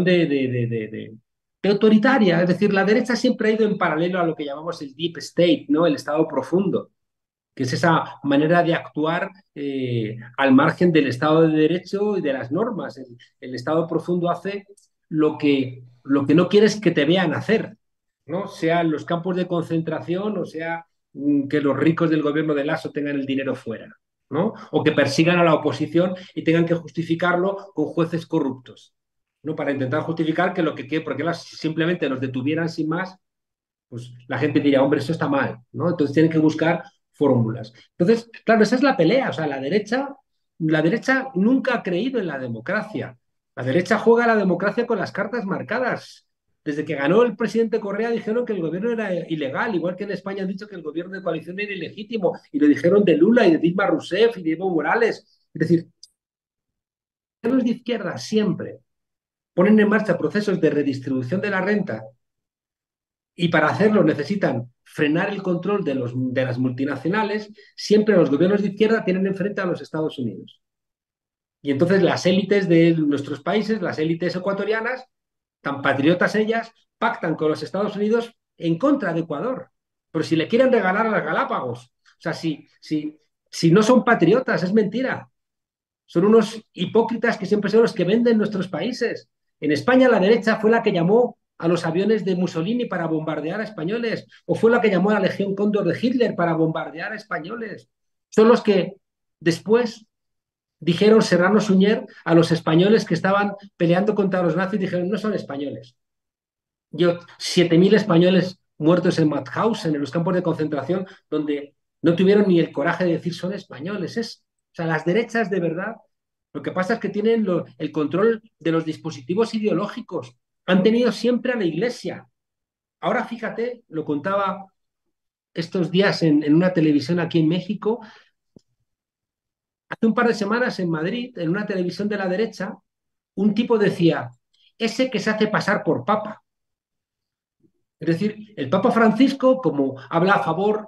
Speaker 2: de autoritaria, es decir, la derecha siempre ha ido en paralelo a lo que llamamos el deep state, ¿no? El estado profundo, que es esa manera de actuar al margen del Estado de Derecho y de las normas. El Estado profundo hace lo que no quieres que te vean hacer. ¿no? Sea en los campos de concentración o sea que los ricos del gobierno de Lasso tengan el dinero fuera, ¿no? O que persigan a la oposición y tengan que justificarlo con jueces corruptos, ¿no? Para intentar justificar que lo que porque simplemente los detuvieran sin más, pues la gente diría, hombre, eso está mal, ¿no? Entonces tienen que buscar fórmulas. Entonces, claro, esa es la pelea. O sea, la derecha nunca ha creído en la democracia. La derecha juega a la democracia con las cartas marcadas. Desde que ganó el presidente Correa dijeron que el gobierno era ilegal, igual que en España han dicho que el gobierno de coalición era ilegítimo, y lo dijeron de Lula y de Dilma Rousseff y de Evo Morales. Es decir, los de izquierda siempre ponen en marcha procesos de redistribución de la renta y para hacerlo necesitan frenar el control de las multinacionales, siempre los gobiernos de izquierda tienen enfrente a los Estados Unidos. Y entonces las élites de nuestros países, las élites ecuatorianas, tan patriotas ellas, pactan con los Estados Unidos en contra de Ecuador. Pero si le quieren regalar a las Galápagos, o sea, si no son patriotas, es mentira. Son unos hipócritas que siempre son los que venden nuestros países. En España la derecha fue la que llamó a los aviones de Mussolini para bombardear a españoles, o fue la que llamó a la Legión Cóndor de Hitler para bombardear a españoles. Son los que después dijeron Serrano Suñer a los españoles que estaban peleando contra los nazis, dijeron, no son españoles. Yo, 7.000 españoles muertos en Mauthausen, en los campos de concentración, donde no tuvieron ni el coraje de decir son españoles. O sea, las derechas de verdad, lo que pasa es que tienen el control de los dispositivos ideológicos. Han tenido siempre a la Iglesia. Ahora fíjate, lo contaba estos días en una televisión aquí en México, hace un par de semanas en Madrid, en una televisión de la derecha, un tipo decía, ese que se hace pasar por papa. Es decir, el Papa Francisco, como habla a favor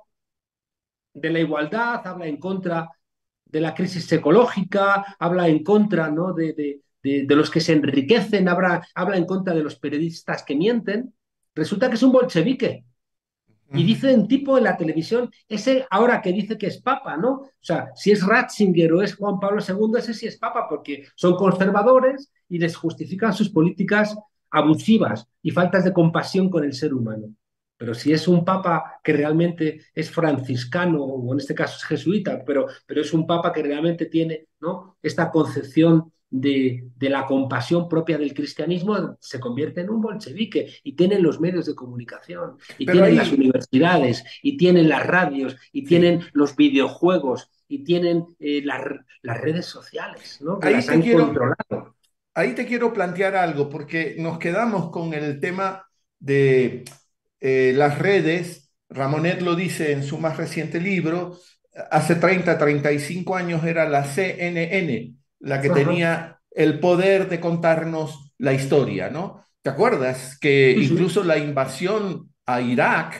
Speaker 2: de la igualdad, habla en contra de la crisis ecológica, habla en contra, ¿no? de los que se enriquecen, habla en contra de los periodistas que mienten, resulta que es un bolchevique. Y dice un tipo en la televisión, ese ahora que dice que es papa, ¿no? O sea, si es Ratzinger o es Juan Pablo II, ese sí es papa, porque son conservadores y les justifican sus políticas abusivas y faltas de compasión con el ser humano. Pero si es un papa que realmente es franciscano, o en este caso es jesuita, pero es un papa que realmente tiene, ¿no?, esta concepción de la compasión propia del cristianismo, se convierte en un bolchevique y tienen los medios de comunicación y
Speaker 1: Pero
Speaker 2: tienen las
Speaker 1: ahí,
Speaker 2: universidades y tienen las radios y
Speaker 1: sí,
Speaker 2: tienen los videojuegos y tienen las redes sociales, ¿no?, que
Speaker 1: ahí
Speaker 2: las
Speaker 1: te
Speaker 2: han
Speaker 1: quiero,
Speaker 2: controlado.
Speaker 1: ahí te quiero plantear algo, porque nos quedamos con el tema de las redes. Ramonet lo dice en su más reciente libro. Hace 35 años era la CNN la que
Speaker 2: Ajá.
Speaker 1: tenía el poder de contarnos la historia, ¿no? ¿Te acuerdas que
Speaker 2: Sí, sí.
Speaker 1: incluso la invasión a Irak,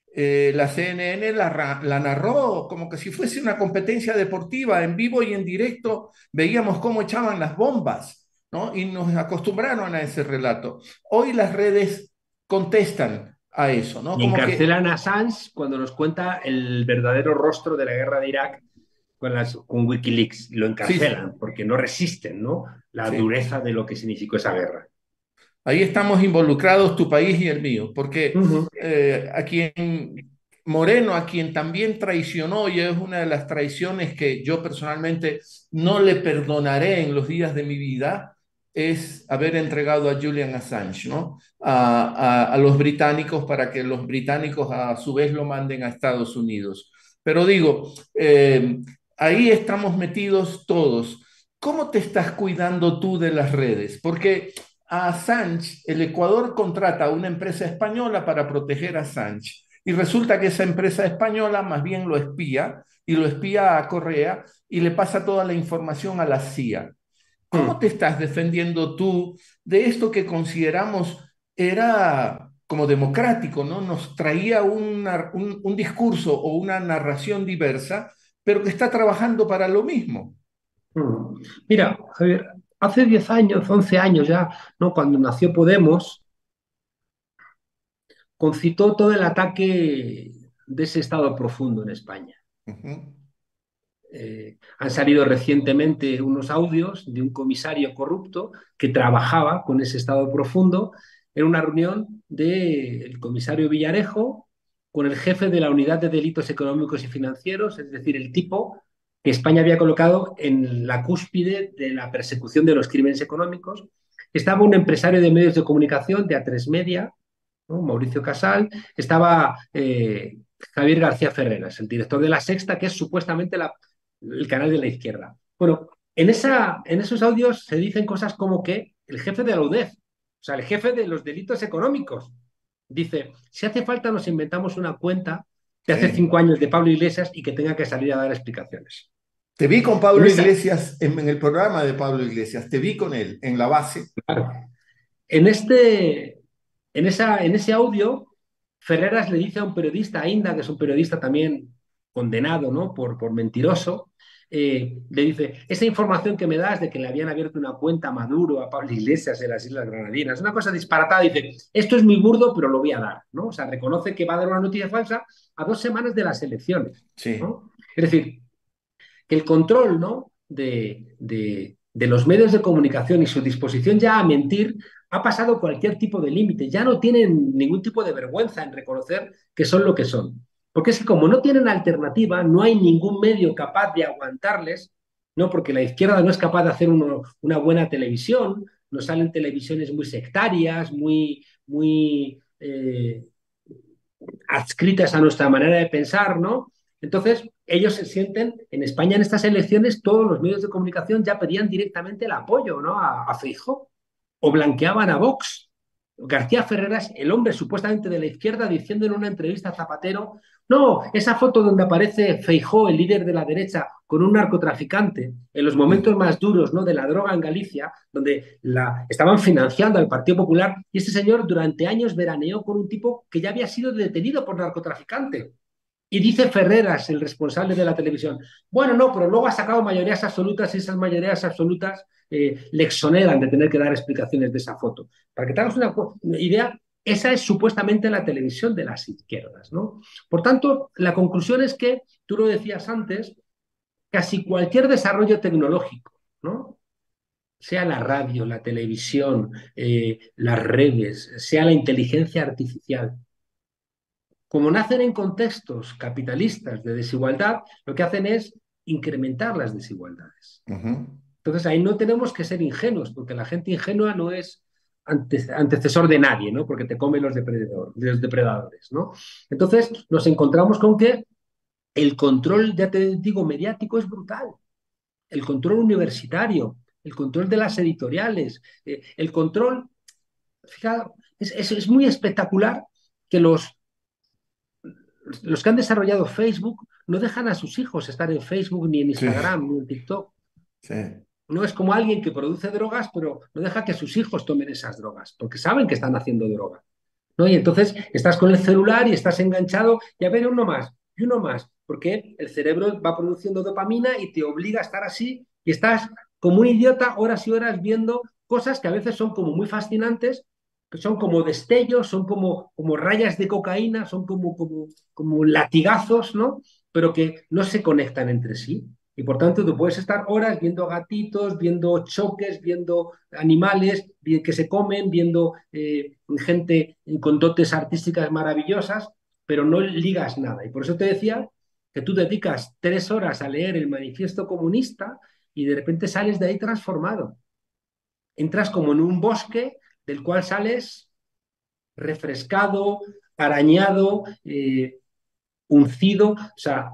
Speaker 1: la CNN la narró como que si fuese una competencia deportiva, en vivo y en directo, veíamos cómo echaban las bombas, ¿no? Y nos acostumbraron a ese relato. Hoy las redes contestan a eso, ¿no?
Speaker 2: Y
Speaker 1: Como que,
Speaker 2: encarcelan a Assange cuando nos cuenta el verdadero rostro de la guerra de Irak con Wikileaks. Lo
Speaker 1: sí,
Speaker 2: encarcelan porque no resisten, ¿no?, la
Speaker 1: sí.
Speaker 2: dureza de lo que significó esa guerra.
Speaker 1: Ahí estamos involucrados tu país y el mío, porque
Speaker 2: Ujú.
Speaker 1: a quien Moreno, a quien también traicionó, y es una de las traiciones que yo personalmente no le perdonaré en los días de mi vida, es haber entregado a Julian Assange, ¿no? A los británicos para que los británicos a su vez lo manden a Estados Unidos. Pero digo, ahí estamos metidos todos. ¿Cómo te estás cuidando tú de las redes? Porque a Assange, el Ecuador contrata a una empresa española para proteger a Assange. Y resulta que esa empresa española más bien lo espía y lo espía a Correa y le pasa toda la información a la CIA. ¿Cómo te
Speaker 2: Mm.
Speaker 1: estás defendiendo tú de esto que consideramos era como democrático, ¿no? Nos traía un discurso o una narración diversa, pero que está trabajando para lo mismo.
Speaker 2: Mm. Mira, Javier, hace 10 años, 11 años ya, ¿no?, cuando nació Podemos, concitó todo el ataque de ese Estado profundo en España.
Speaker 1: Uh -huh.
Speaker 2: Han salido recientemente unos audios de un comisario corrupto que trabajaba con ese Estado profundo, Era una reunión del comisario Villarejo con el jefe de la Unidad de Delitos Económicos y Financieros, es decir, el tipo que España había colocado en la cúspide de la persecución de los crímenes económicos. Estaba un empresario de medios de comunicación de A3 Media, ¿no? Mauricio Casal, estaba Javier García Ferreras, el director de La Sexta, que es supuestamente el canal de la izquierda. Bueno, en esos audios se dicen cosas como que el jefe de la UDEF, o sea, el jefe de los delitos económicos, dice, si hace falta nos inventamos una cuenta de hace
Speaker 1: Sí.
Speaker 2: 5 años de Pablo Iglesias y que tenga que salir a dar explicaciones.
Speaker 1: Te vi con
Speaker 2: En
Speaker 1: Pablo
Speaker 2: esa,
Speaker 1: Iglesias, en el programa de Pablo Iglesias, te vi con él en la base.
Speaker 2: claro, en, este, en ese audio, Ferreras le dice a un periodista, a Inda, que es un periodista también condenado, ¿no? por mentiroso, le dice, esa información que me das de que le habían abierto una cuenta a Maduro, a Pablo Iglesias en las Islas Granadinas, una cosa disparatada, dice, esto es muy burdo, pero lo voy a dar, ¿no? O sea, reconoce que va a dar una noticia falsa a 2 semanas de las elecciones,
Speaker 1: Sí.
Speaker 2: ¿no? Es decir, que el control, ¿no? de los medios de comunicación y su disposición ya a mentir ha pasado cualquier tipo de límite. Ya no tienen ningún tipo de vergüenza en reconocer que son lo que son. Porque es que como no tienen alternativa, no hay ningún medio capaz de aguantarles, ¿no? Porque la izquierda no es capaz de hacer una buena televisión, nos salen televisiones muy sectarias, muy adscritas a nuestra manera de pensar, ¿no? Entonces, ellos se sienten, en España en estas elecciones, todos los medios de comunicación ya pedían directamente el apoyo, ¿no? A Feijóo, o blanqueaban a Vox. García Ferreras, el hombre supuestamente de la izquierda, diciendo en una entrevista a Zapatero, no, esa foto donde aparece Feijóo, el líder de la derecha, con un narcotraficante, en los momentos
Speaker 1: Sí.
Speaker 2: más duros, ¿no? de la droga en Galicia, donde estaban financiando al Partido Popular, y este señor durante años veraneó con un tipo que ya había sido detenido por narcotraficante. Y dice Ferreras, el responsable de la televisión, bueno, no, pero luego ha sacado mayorías absolutas y esas mayorías absolutas le exoneran de tener que dar explicaciones de esa foto. Para que te hagas una idea, esa es supuestamente la televisión de las izquierdas, ¿no? Por tanto, la conclusión es que, tú lo decías antes, casi cualquier desarrollo tecnológico, ¿no? Sea la radio, la televisión, las redes, sea la inteligencia artificial, como nacen en contextos capitalistas de desigualdad, lo que hacen es incrementar las desigualdades.
Speaker 1: Ujú.
Speaker 2: Entonces ahí no tenemos que ser ingenuos, porque la gente ingenua no es antecesor de nadie, ¿no? Porque te comen los depredadores, ¿no? Entonces nos encontramos con que el control, ya te digo, mediático es brutal. El control universitario, el control de las editoriales, el control, fíjate, es muy espectacular que los que han desarrollado Facebook no dejan a sus hijos estar en Facebook, ni en
Speaker 1: Sí,
Speaker 2: Instagram, ni en TikTok.
Speaker 1: sí.
Speaker 2: No es como alguien que produce drogas, pero no deja que sus hijos tomen esas drogas, porque saben que están haciendo droga, ¿no? Y entonces estás con el celular y estás enganchado y a ver uno más, y uno más, porque el cerebro va produciendo dopamina y te obliga a estar así y estás como un idiota horas y horas viendo cosas que a veces son como muy fascinantes, que son como destellos, son como rayas de cocaína, son como latigazos, ¿no? Pero que no se conectan entre sí. Y por tanto, tú puedes estar horas viendo gatitos, viendo choques, viendo animales que se comen, viendo gente con dotes artísticas maravillosas, pero no ligas nada. Y por eso te decía que tú dedicas 3 horas a leer el manifiesto comunista y de repente sales de ahí transformado. Entras como en un bosque del cual sales refrescado, arañado, uncido, o sea,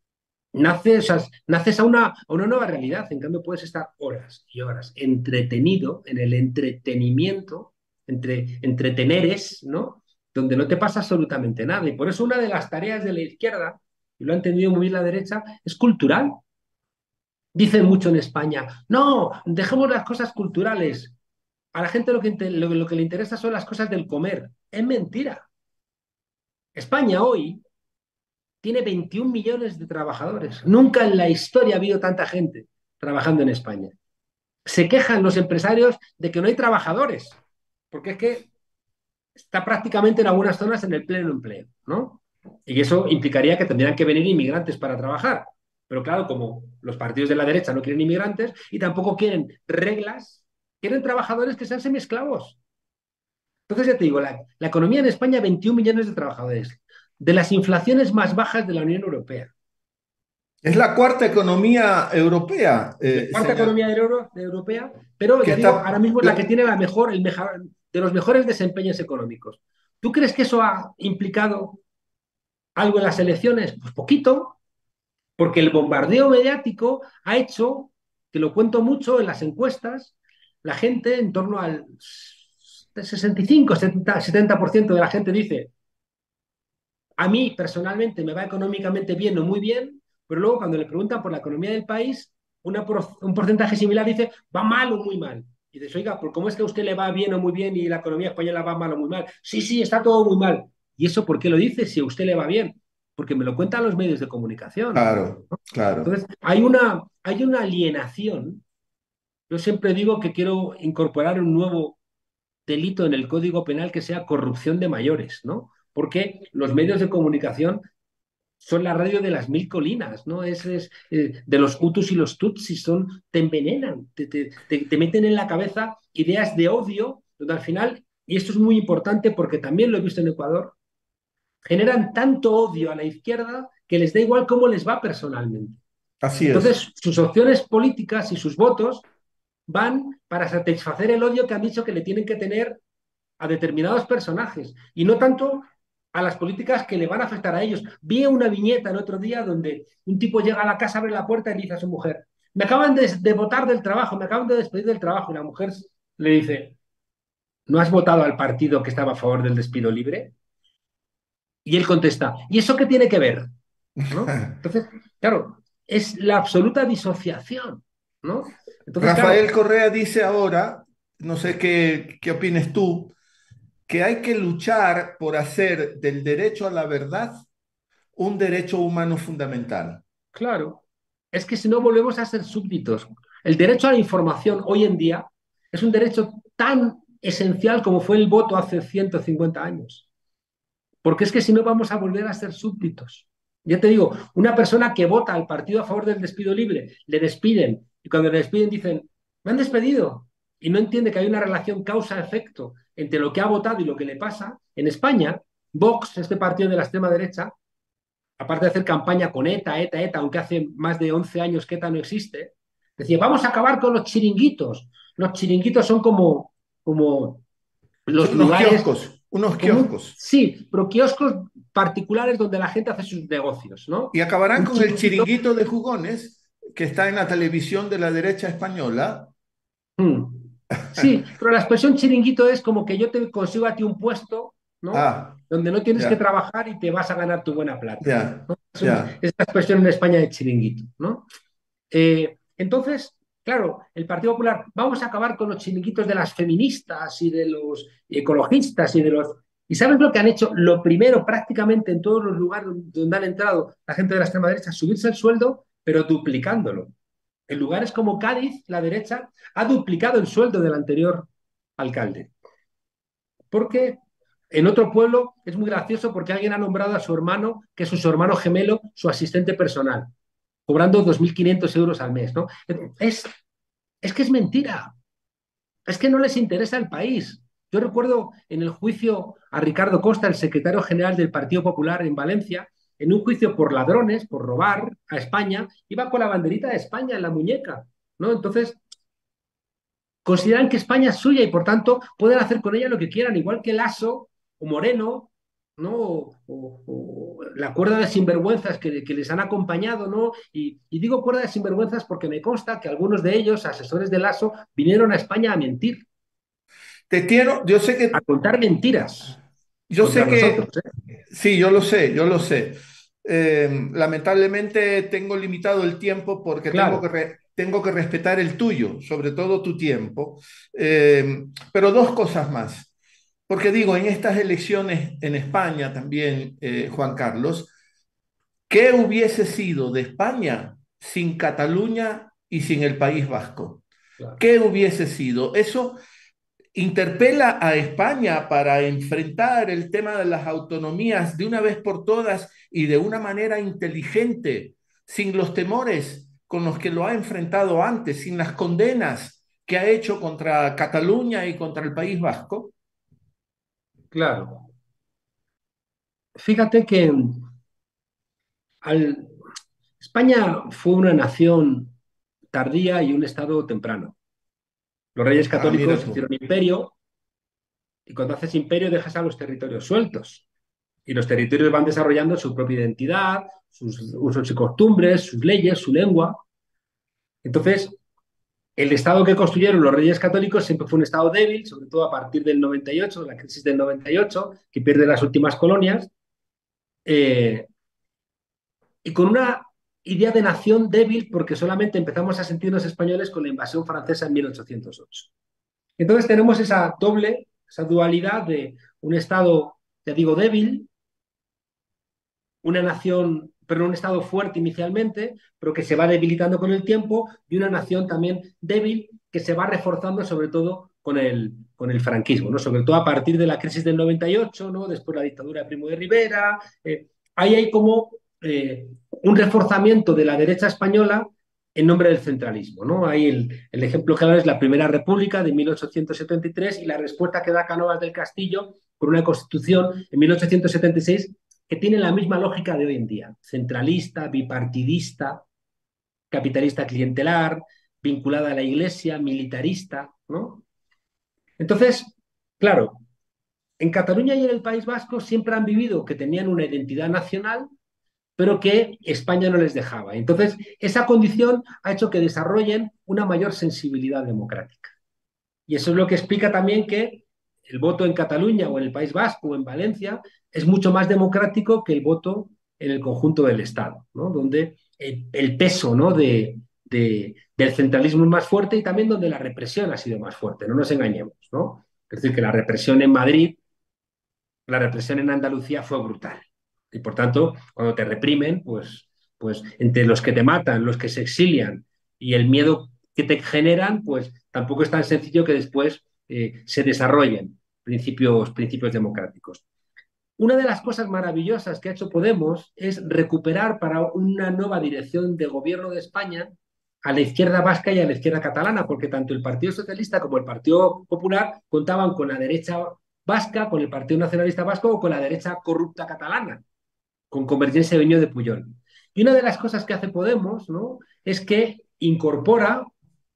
Speaker 2: naces a una nueva realidad, en cambio puedes estar horas y horas entretenido en el entretenimiento, entre entreteneres, ¿no? Donde no te pasa absolutamente nada. Y por eso una de las tareas de la izquierda, y lo ha entendido muy bien la derecha, es cultural. Dicen mucho en España, no, dejemos las cosas culturales. A la gente lo que le interesa son las cosas del comer. Es mentira. España hoy tiene 21 millones de trabajadores. Nunca en la historia ha habido tanta gente trabajando en España. Se quejan los empresarios de que no hay trabajadores, porque es que está prácticamente en algunas zonas en el pleno empleo, ¿no? Y eso implicaría que tendrían que venir inmigrantes para trabajar. Pero claro, como los partidos de la derecha no quieren inmigrantes y tampoco quieren reglas, quieren trabajadores que sean semiesclavos. Entonces ya te digo, la economía en España, 21 millones de trabajadores, de las inflaciones más bajas de la Unión Europea.
Speaker 1: Es la cuarta economía europea,
Speaker 2: La cuarta
Speaker 1: señor,
Speaker 2: economía europea, pero
Speaker 1: que
Speaker 2: ya digo,
Speaker 1: está...
Speaker 2: ahora mismo es la que tiene el mejor, de los mejores desempeños económicos. ¿Tú crees que eso ha implicado algo en las elecciones? Pues poquito, porque el bombardeo mediático ha hecho, que lo cuento mucho en las encuestas, la gente en torno al 65, 70% de la gente dice, a mí personalmente me va económicamente bien o muy bien, pero luego cuando le preguntan por la economía del país, un porcentaje similar dice, va mal o muy mal. Y dices, oiga, ¿por cómo es que a usted le va bien o muy bien y la economía española va mal o muy mal? Sí, sí, está todo muy mal. ¿Y eso por qué lo dice si a usted le va bien? Porque me lo cuentan los medios de comunicación.
Speaker 1: Claro, claro.
Speaker 2: Entonces, hay una alienación. Yo siempre digo que quiero incorporar un nuevo delito en el Código Penal que sea corrupción de mayores, ¿no? Porque los medios de comunicación son la radio de las mil colinas, ¿no? De los hutus y los tutsis, te envenenan, te meten en la cabeza ideas de odio, donde al final, y esto es muy importante porque también lo he visto en Ecuador, generan tanto odio a la izquierda que les da igual cómo les va personalmente.
Speaker 1: Así es.
Speaker 2: Entonces, sus opciones políticas y sus votos van para satisfacer el odio que han dicho que le tienen que tener a determinados personajes y no tanto a las políticas que le van a afectar a ellos. Vi una viñeta el otro día donde un tipo llega a la casa, abre la puerta y le dice a su mujer, me acaban de votar del trabajo, me acaban de despedir del trabajo. Y la mujer le dice, ¿no has votado al partido que estaba a favor del despido libre? Y él contesta, ¿y eso qué tiene que ver? ¿No? Entonces, claro, es la absoluta disociación, ¿no? Entonces,
Speaker 1: Rafael
Speaker 2: claro,
Speaker 1: Correa dice ahora, no sé qué opines tú, que hay que luchar por hacer del derecho a la verdad un derecho humano fundamental.
Speaker 2: claro, es que si no volvemos a ser súbditos. El derecho a la información hoy en día es un derecho tan esencial como fue el voto hace 150 años. Porque es que si no vamos a volver a ser súbditos. Ya te digo, una persona que vota al partido a favor del despido libre, le despiden y cuando le despiden dicen, me han despedido y no entiende que hay una relación causa-efecto entre lo que ha votado y lo que le pasa. En España, Vox, este partido de la extrema derecha, aparte de hacer campaña con ETA, aunque hace más de 11 años que ETA no existe, decía, vamos a acabar con los chiringuitos. Los chiringuitos son como
Speaker 1: Son
Speaker 2: los lugares,
Speaker 1: unos kioscos.
Speaker 2: sí, pero kioscos particulares donde la gente hace sus negocios, ¿no?
Speaker 1: Y acabarán
Speaker 2: Un
Speaker 1: con el
Speaker 2: chiringuito.
Speaker 1: chiringuito de jugones que está en la televisión de la derecha española.
Speaker 2: mm, Sí, pero la expresión chiringuito es como que yo te consigo a ti un puesto, ¿no?
Speaker 1: Ah,
Speaker 2: Donde no tienes que
Speaker 1: ya,
Speaker 2: trabajar y te vas a ganar tu buena plata,
Speaker 1: ya,
Speaker 2: ¿no?
Speaker 1: ya.
Speaker 2: Es la expresión en España de chiringuito, ¿no? Entonces, claro, el Partido Popular, vamos a acabar con los chiringuitos de las feministas y de los ecologistas y de los... ¿Y sabes lo que han hecho? Lo primero, prácticamente en todos los lugares donde han entrado la gente de la extrema derecha, subirse el sueldo, pero duplicándolo. En lugares como Cádiz, la derecha ha duplicado el sueldo del anterior alcalde. Porque en otro pueblo es muy gracioso porque alguien ha nombrado a su hermano, que es su hermano gemelo, su asistente personal cobrando 2.500 euros al mes, ¿no? Es que es mentira, es que no les interesa el país. Yo recuerdo en el juicio a Ricardo Costa, el secretario general del Partido Popular en Valencia, en un juicio por ladrones, por robar a España, iba con la banderita de España en la muñeca, ¿no? Entonces, consideran que España es suya y por tanto pueden hacer con ella lo que quieran, igual que Lasso o Moreno, ¿no? O la cuerda de sinvergüenzas que les han acompañado, ¿no? Y digo cuerda de sinvergüenzas porque me consta que algunos de ellos, asesores de Lasso, vinieron a España a mentir,
Speaker 1: Te quiero,
Speaker 2: a contar mentiras
Speaker 1: yo
Speaker 2: contra
Speaker 1: sé
Speaker 2: nosotros,
Speaker 1: que,
Speaker 2: ¿eh?
Speaker 1: sí, yo lo sé, yo lo sé. Lamentablemente tengo limitado el tiempo porque
Speaker 2: Claro,
Speaker 1: tengo que respetar el tuyo, sobre todo tu tiempo. Pero dos cosas más. Porque digo, en estas elecciones en España también, Juan Carlos, ¿qué hubiese sido de España sin Cataluña y sin el País Vasco?
Speaker 2: claro.
Speaker 1: ¿Qué hubiese sido? Eso interpela a España para enfrentar el tema de las autonomías de una vez por todas y de una manera inteligente, sin los temores con los que lo ha enfrentado antes, sin las condenas que ha hecho contra Cataluña y contra el País Vasco.
Speaker 2: claro. Fíjate que al- España fue una nación tardía y un estado temprano. Los reyes
Speaker 1: Ah, mira
Speaker 2: católicos
Speaker 1: tú.
Speaker 2: hicieron imperio y cuando haces imperio dejas a los territorios sueltos y los territorios van desarrollando su propia identidad, sus usos y costumbres, sus leyes, su lengua. Entonces, el Estado que construyeron los reyes católicos siempre fue un Estado débil, sobre todo a partir del 98, de la crisis del 98, que pierde las últimas colonias, eh, y con una idea de nación débil porque solamente empezamos a sentirnos españoles con la invasión francesa en 1808. Entonces tenemos esa doble, esa dualidad de un Estado, ya digo, débil, una nación, pero un Estado fuerte inicialmente, pero que se va debilitando con el tiempo, y una nación también débil que se va reforzando sobre todo con el franquismo, ¿no? Sobre todo a partir de la crisis del 98, ¿no? Después la dictadura de Primo de Rivera. Ahí hay como un reforzamiento de la derecha española en nombre del centralismo, ¿no? Ahí el ejemplo claro es la Primera República de 1873 y la respuesta que da Cánovas del Castillo por una constitución en 1876 que tiene la misma lógica de hoy en día, centralista, bipartidista, capitalista clientelar, vinculada a la iglesia, militarista, ¿no? Entonces, claro, en Cataluña y en el País Vasco siempre han vivido que tenían una identidad nacional, pero que España no les dejaba. Entonces, esa condición ha hecho que desarrollen una mayor sensibilidad democrática. Y eso es lo que explica también que el voto en Cataluña o en el País Vasco o en Valencia es mucho más democrático que el voto en el conjunto del Estado, ¿no? Donde el peso, ¿no? Del centralismo es más fuerte y también donde la represión ha sido más fuerte, no nos engañemos, ¿no? Es decir, que la represión en Madrid, la represión en Andalucía fue brutal. Y por tanto, cuando te reprimen, pues entre los que te matan, los que se exilian y el miedo que te generan, pues tampoco es tan sencillo que después se desarrollen principios democráticos. Una de las cosas maravillosas que ha hecho Podemos es recuperar para una nueva dirección de gobierno de España a la izquierda vasca y a la izquierda catalana, porque tanto el Partido Socialista como el Partido Popular contaban con la derecha vasca, con el Partido Nacionalista Vasco o con la derecha corrupta catalana, con Convergencia y Unió de Puyol. Y una de las cosas que hace Podemos, ¿no? Es que incorpora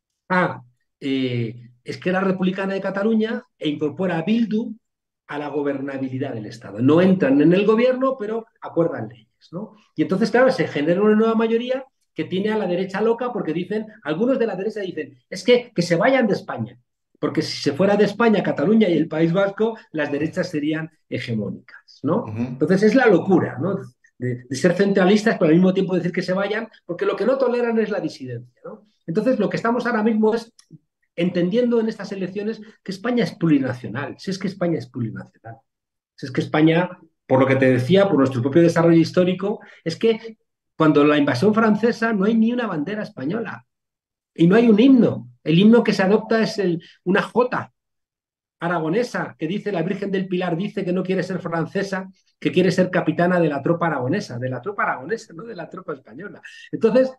Speaker 2: a Esquerra Republicana de Cataluña e incorpora a Bildu a la gobernabilidad del Estado. No entran en el gobierno, pero acuerdan leyes, ¿no? Y entonces, claro, se genera una nueva mayoría que tiene a la derecha loca porque dicen, algunos de la derecha dicen, es que se vayan de España, porque si se fuera de España, Cataluña y el País Vasco, las derechas serían hegemónicas, ¿no?
Speaker 1: Ujú.
Speaker 2: Entonces es la locura, ¿no? De ser centralistas, pero al mismo tiempo decir que se vayan, porque lo que no toleran es la disidencia, ¿no? Entonces, lo que estamos ahora mismo es entendiendo en estas elecciones que España es plurinacional, si es que España es plurinacional, si es que España, por lo que te decía, por nuestro propio desarrollo histórico, es que cuando la invasión francesa no hay ni una bandera española y no hay un himno. El himno que se adopta es una jota aragonesa que dice la Virgen del Pilar, dice que no quiere ser francesa, que quiere ser capitana de la tropa aragonesa, no de la tropa española. Entonces,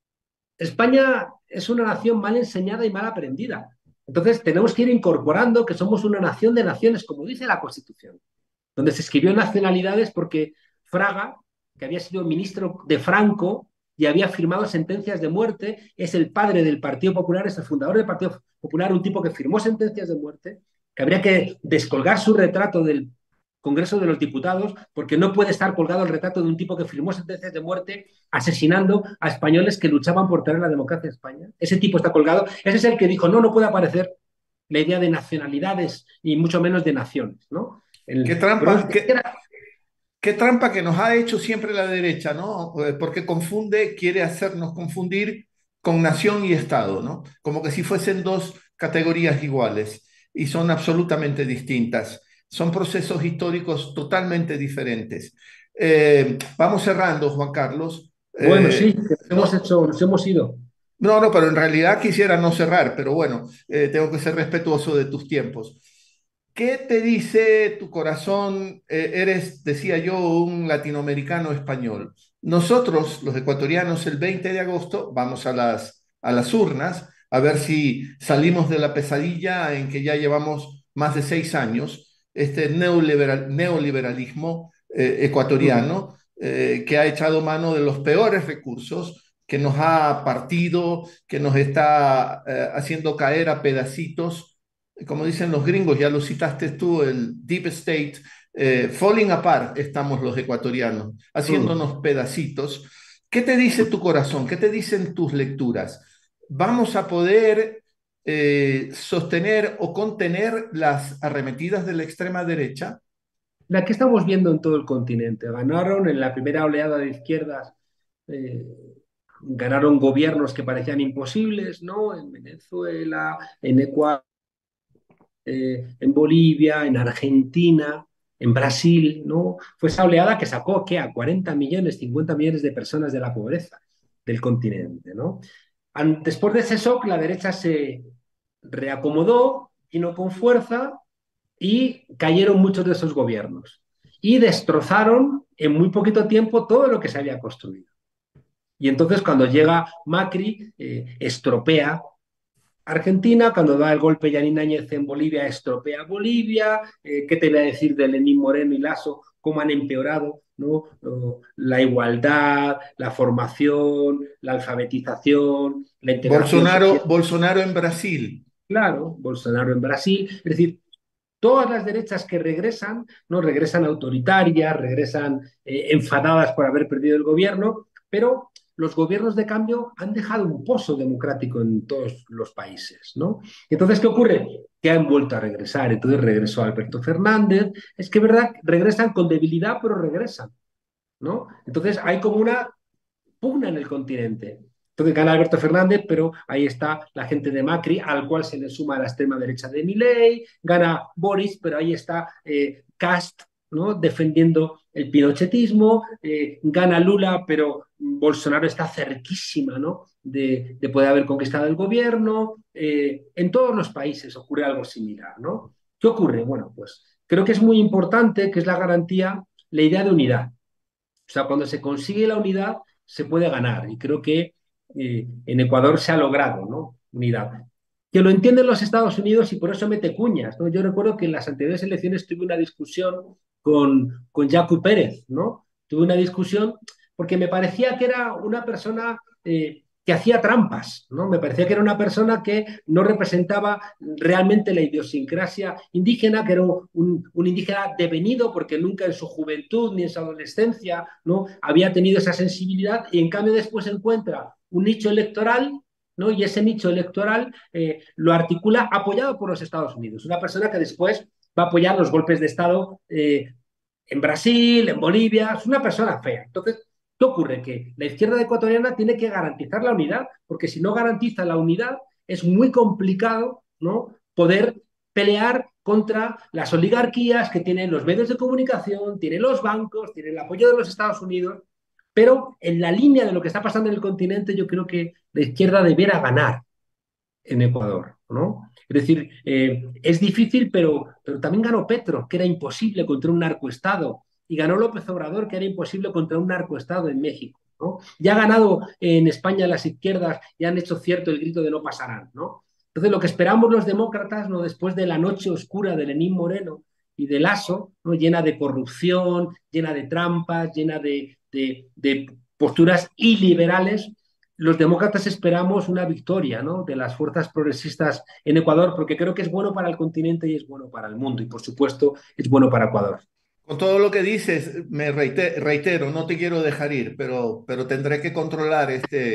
Speaker 2: España es una nación mal enseñada y mal aprendida. Entonces, tenemos que ir incorporando que somos una nación de naciones, como dice la Constitución, donde se escribió nacionalidades porque Fraga, que había sido ministro de Franco y había firmado sentencias de muerte, es el padre del Partido Popular, es el fundador del Partido Popular, un tipo que firmó sentencias de muerte, que habría que descolgar su retrato del Congreso de los Diputados, porque no puede estar colgado el retrato de un tipo que firmó sentencias de muerte asesinando a españoles que luchaban por traer la democracia a España. Ese tipo está colgado. Ese es el que dijo, no, no puede aparecer la idea de nacionalidades y mucho menos de naciones, ¿no?
Speaker 1: Qué
Speaker 2: Pero
Speaker 1: trampa, qué trampa que nos ha hecho siempre la derecha, ¿no? Porque confunde, quiere hacernos confundir con nación y Estado, ¿no? Como que si fuesen dos categorías iguales y son absolutamente distintas. Son procesos históricos totalmente diferentes. Vamos cerrando, Juan Carlos.
Speaker 2: bueno, sí,
Speaker 1: No,
Speaker 2: nos hemos ido.
Speaker 1: no, no, pero en realidad quisiera no cerrar, pero bueno, tengo que ser respetuoso de tus tiempos. ¿Qué te dice tu corazón? Eres, decía yo, un latinoamericano español. Nosotros, los ecuatorianos, el 20 de agosto vamos a las urnas a ver si salimos de la pesadilla en que ya llevamos más de 6 años. este neoliberalismo
Speaker 2: Mm.
Speaker 1: ecuatoriano, que ha echado mano de los peores recursos, que nos ha partido, que nos está haciendo caer a pedacitos, como dicen los gringos, ya lo citaste tú, el deep state, falling apart estamos los ecuatorianos,
Speaker 2: Mm.
Speaker 1: haciéndonos pedacitos. ¿Qué te dice tu corazón? ¿Qué te dicen tus lecturas? ¿Vamos a poder sostener o contener las arremetidas de la extrema derecha?
Speaker 2: La que estamos viendo en todo el continente. Ganaron en la primera oleada de izquierdas, eh, ganaron gobiernos que parecían imposibles, ¿no? En Venezuela, en Ecuador, en Bolivia, en Argentina, en Brasil, ¿no? Fue esa oleada que sacó, ¿qué? A 40 millones, 50 millones de personas de la pobreza del continente, ¿no? Después de ese shock, la derecha se reacomodó, vino con fuerza y cayeron muchos de esos gobiernos. Y destrozaron en muy poquito tiempo todo lo que se había construido. Y entonces cuando llega Macri, estropea Argentina, cuando da el golpe Yanín Áñez en Bolivia, estropea Bolivia. ¿Qué te voy a decir de Lenín Moreno y Lasso? Cómo han empeorado, ¿no? La igualdad, la formación, la alfabetización, la integración social.
Speaker 1: Bolsonaro en Brasil.
Speaker 2: Claro, Bolsonaro en Brasil. Es decir, todas las derechas que regresan, ¿no? Regresan autoritarias, regresan enfadadas por haber perdido el gobierno, pero los gobiernos de cambio han dejado un pozo democrático en todos los países, ¿no? Entonces, ¿qué ocurre? Que han vuelto a regresar. Entonces regresó Alberto Fernández. Es que, ¿verdad? Regresan con debilidad, pero regresan, ¿no? Entonces hay como una pugna en el continente. Entonces gana Alberto Fernández, pero ahí está la gente de Macri, al cual se le suma la extrema derecha de Milei, gana Boris, pero ahí está Cast, ¿no? Defendiendo el pinochetismo, gana Lula, pero Bolsonaro está cerquísima, ¿no? De poder haber conquistado el gobierno. En todos los países ocurre algo similar, ¿no? ¿Qué ocurre? Bueno, pues creo que es muy importante, que es la garantía, la idea de unidad. O sea, cuando se consigue la unidad, se puede ganar. Y creo que en Ecuador se ha logrado, ¿no? Unidad. Que lo entienden los Estados Unidos y por eso mete cuñas, ¿no? Yo recuerdo que en las anteriores elecciones tuve una discusión con Jaco Pérez, ¿no? Tuve una discusión porque me parecía que era una persona que hacía trampas, ¿no? Me parecía que era una persona que no representaba realmente la idiosincrasia indígena, que era un indígena devenido porque nunca en su juventud ni en su adolescencia, ¿no? Había tenido esa sensibilidad y en cambio después encuentra un nicho electoral, ¿no? Y ese nicho electoral lo articula apoyado por los Estados Unidos. Una persona que después va a apoyar los golpes de Estado en Brasil, en Bolivia. Es una persona fea. Entonces, ¿qué ocurre? Que la izquierda ecuatoriana tiene que garantizar la unidad, porque si no garantiza la unidad, es muy complicado, ¿no? Poder pelear contra las oligarquías que tienen los medios de comunicación, tienen los bancos, tienen el apoyo de los Estados Unidos, pero en la línea de lo que está pasando en el continente, yo creo que la izquierda debiera ganar en Ecuador, ¿no? Es decir, es difícil, pero también ganó Petro, que era imposible contra un narcoestado, y ganó López Obrador, que era imposible contra un narcoestado en México, ¿no? Ya ha ganado en España las izquierdas y han hecho cierto el grito de no pasarán, ¿no? Entonces, lo que esperamos los demócratas, ¿no? Después de la noche oscura de Lenín Moreno y de Lasso, ¿no? Llena de corrupción, llena de trampas, llena de posturas iliberales, los demócratas esperamos una victoria, ¿no? De las fuerzas progresistas en Ecuador, porque creo que es bueno para el continente y es bueno para el mundo, y por supuesto es bueno para Ecuador.
Speaker 1: Con todo lo que dices, reitero, no te quiero dejar ir, pero tendré que controlar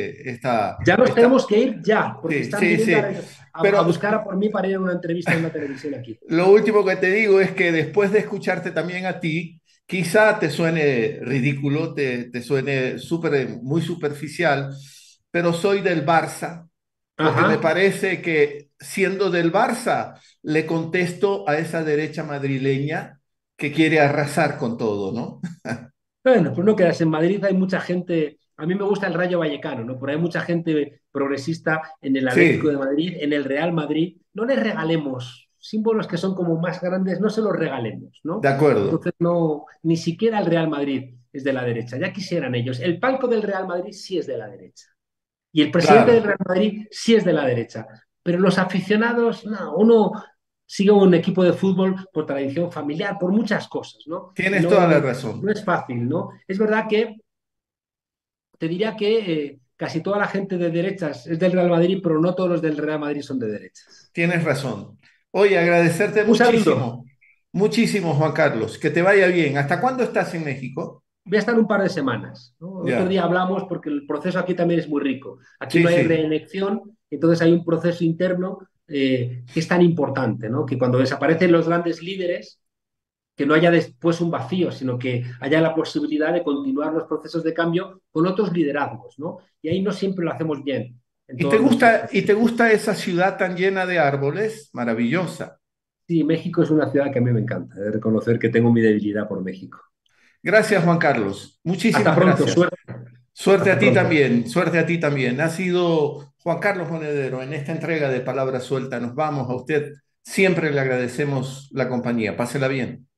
Speaker 2: Ya nos tenemos que ir ya, porque
Speaker 1: sí,
Speaker 2: están
Speaker 1: sí,
Speaker 2: viniendo
Speaker 1: sí.
Speaker 2: a
Speaker 1: Pero
Speaker 2: buscar a por mí para ir a una entrevista en una televisión aquí.
Speaker 1: lo último que te digo es que después de escucharte también a ti, quizá te suene ridículo, te suene muy superficial, pero soy del Barça, porque me
Speaker 2: Ajá.
Speaker 1: parece que siendo del Barça, le contesto a esa derecha madrileña que quiere arrasar con todo, ¿no?
Speaker 2: Bueno, pues no quedas en Madrid, hay mucha gente, a mí me gusta el Rayo Vallecano, ¿no? Pero hay mucha gente progresista en el Atlético de
Speaker 1: Sí,
Speaker 2: Madrid, en el Real Madrid. No les regalemos símbolos que son como más grandes, no se los regalemos,
Speaker 1: de
Speaker 2: ¿no?
Speaker 1: acuerdo.
Speaker 2: Entonces, no, ni siquiera el Real Madrid es de la derecha, ya quisieran ellos. El palco del Real Madrid sí es de la derecha. Y el presidente del
Speaker 1: Claro.
Speaker 2: Real Madrid sí es de la derecha. Pero los aficionados, no, uno sigo un equipo de fútbol por tradición familiar, por muchas cosas, ¿no? Y
Speaker 1: Tienes toda la
Speaker 2: no, no
Speaker 1: razón.
Speaker 2: es fácil, ¿no? Es verdad que te diría que casi toda la gente de derechas es del Real Madrid, pero no todos los del Real Madrid son de derechas.
Speaker 1: Tienes razón. Oye, agradecerte
Speaker 2: Un saludo.
Speaker 1: muchísimo, muchísimo, Juan Carlos. Que te vaya bien. ¿Hasta cuándo estás en México?
Speaker 2: Voy a estar un par de semanas, ¿no? Otro día
Speaker 1: Ya.
Speaker 2: hablamos porque el proceso aquí también es muy rico. Aquí
Speaker 1: Sí,
Speaker 2: no hay
Speaker 1: sí.
Speaker 2: reelección, entonces hay un proceso interno que es tan importante, ¿no? Que cuando desaparecen los grandes líderes, que no haya después un vacío, sino que haya la posibilidad de continuar los procesos de cambio con otros liderazgos, ¿no? Y ahí no siempre lo hacemos bien en
Speaker 1: ¿Y te
Speaker 2: todos nuestros
Speaker 1: gusta, y te
Speaker 2: países.
Speaker 1: gusta esa ciudad tan llena de árboles? Maravillosa.
Speaker 2: Sí, México es una ciudad que a mí me encanta. He de reconocer que tengo mi debilidad por México.
Speaker 1: Gracias, Juan Carlos.
Speaker 2: Hasta
Speaker 1: Muchísimas
Speaker 2: pronto,
Speaker 1: gracias.
Speaker 2: suerte.
Speaker 1: Suerte
Speaker 2: Hasta
Speaker 1: a ti
Speaker 2: pronto.
Speaker 1: también, suerte a ti también. Ha sido Juan Carlos Monedero en esta entrega de Palabra Suelta. Nos vamos a usted. Siempre le agradecemos la compañía. Pásela bien.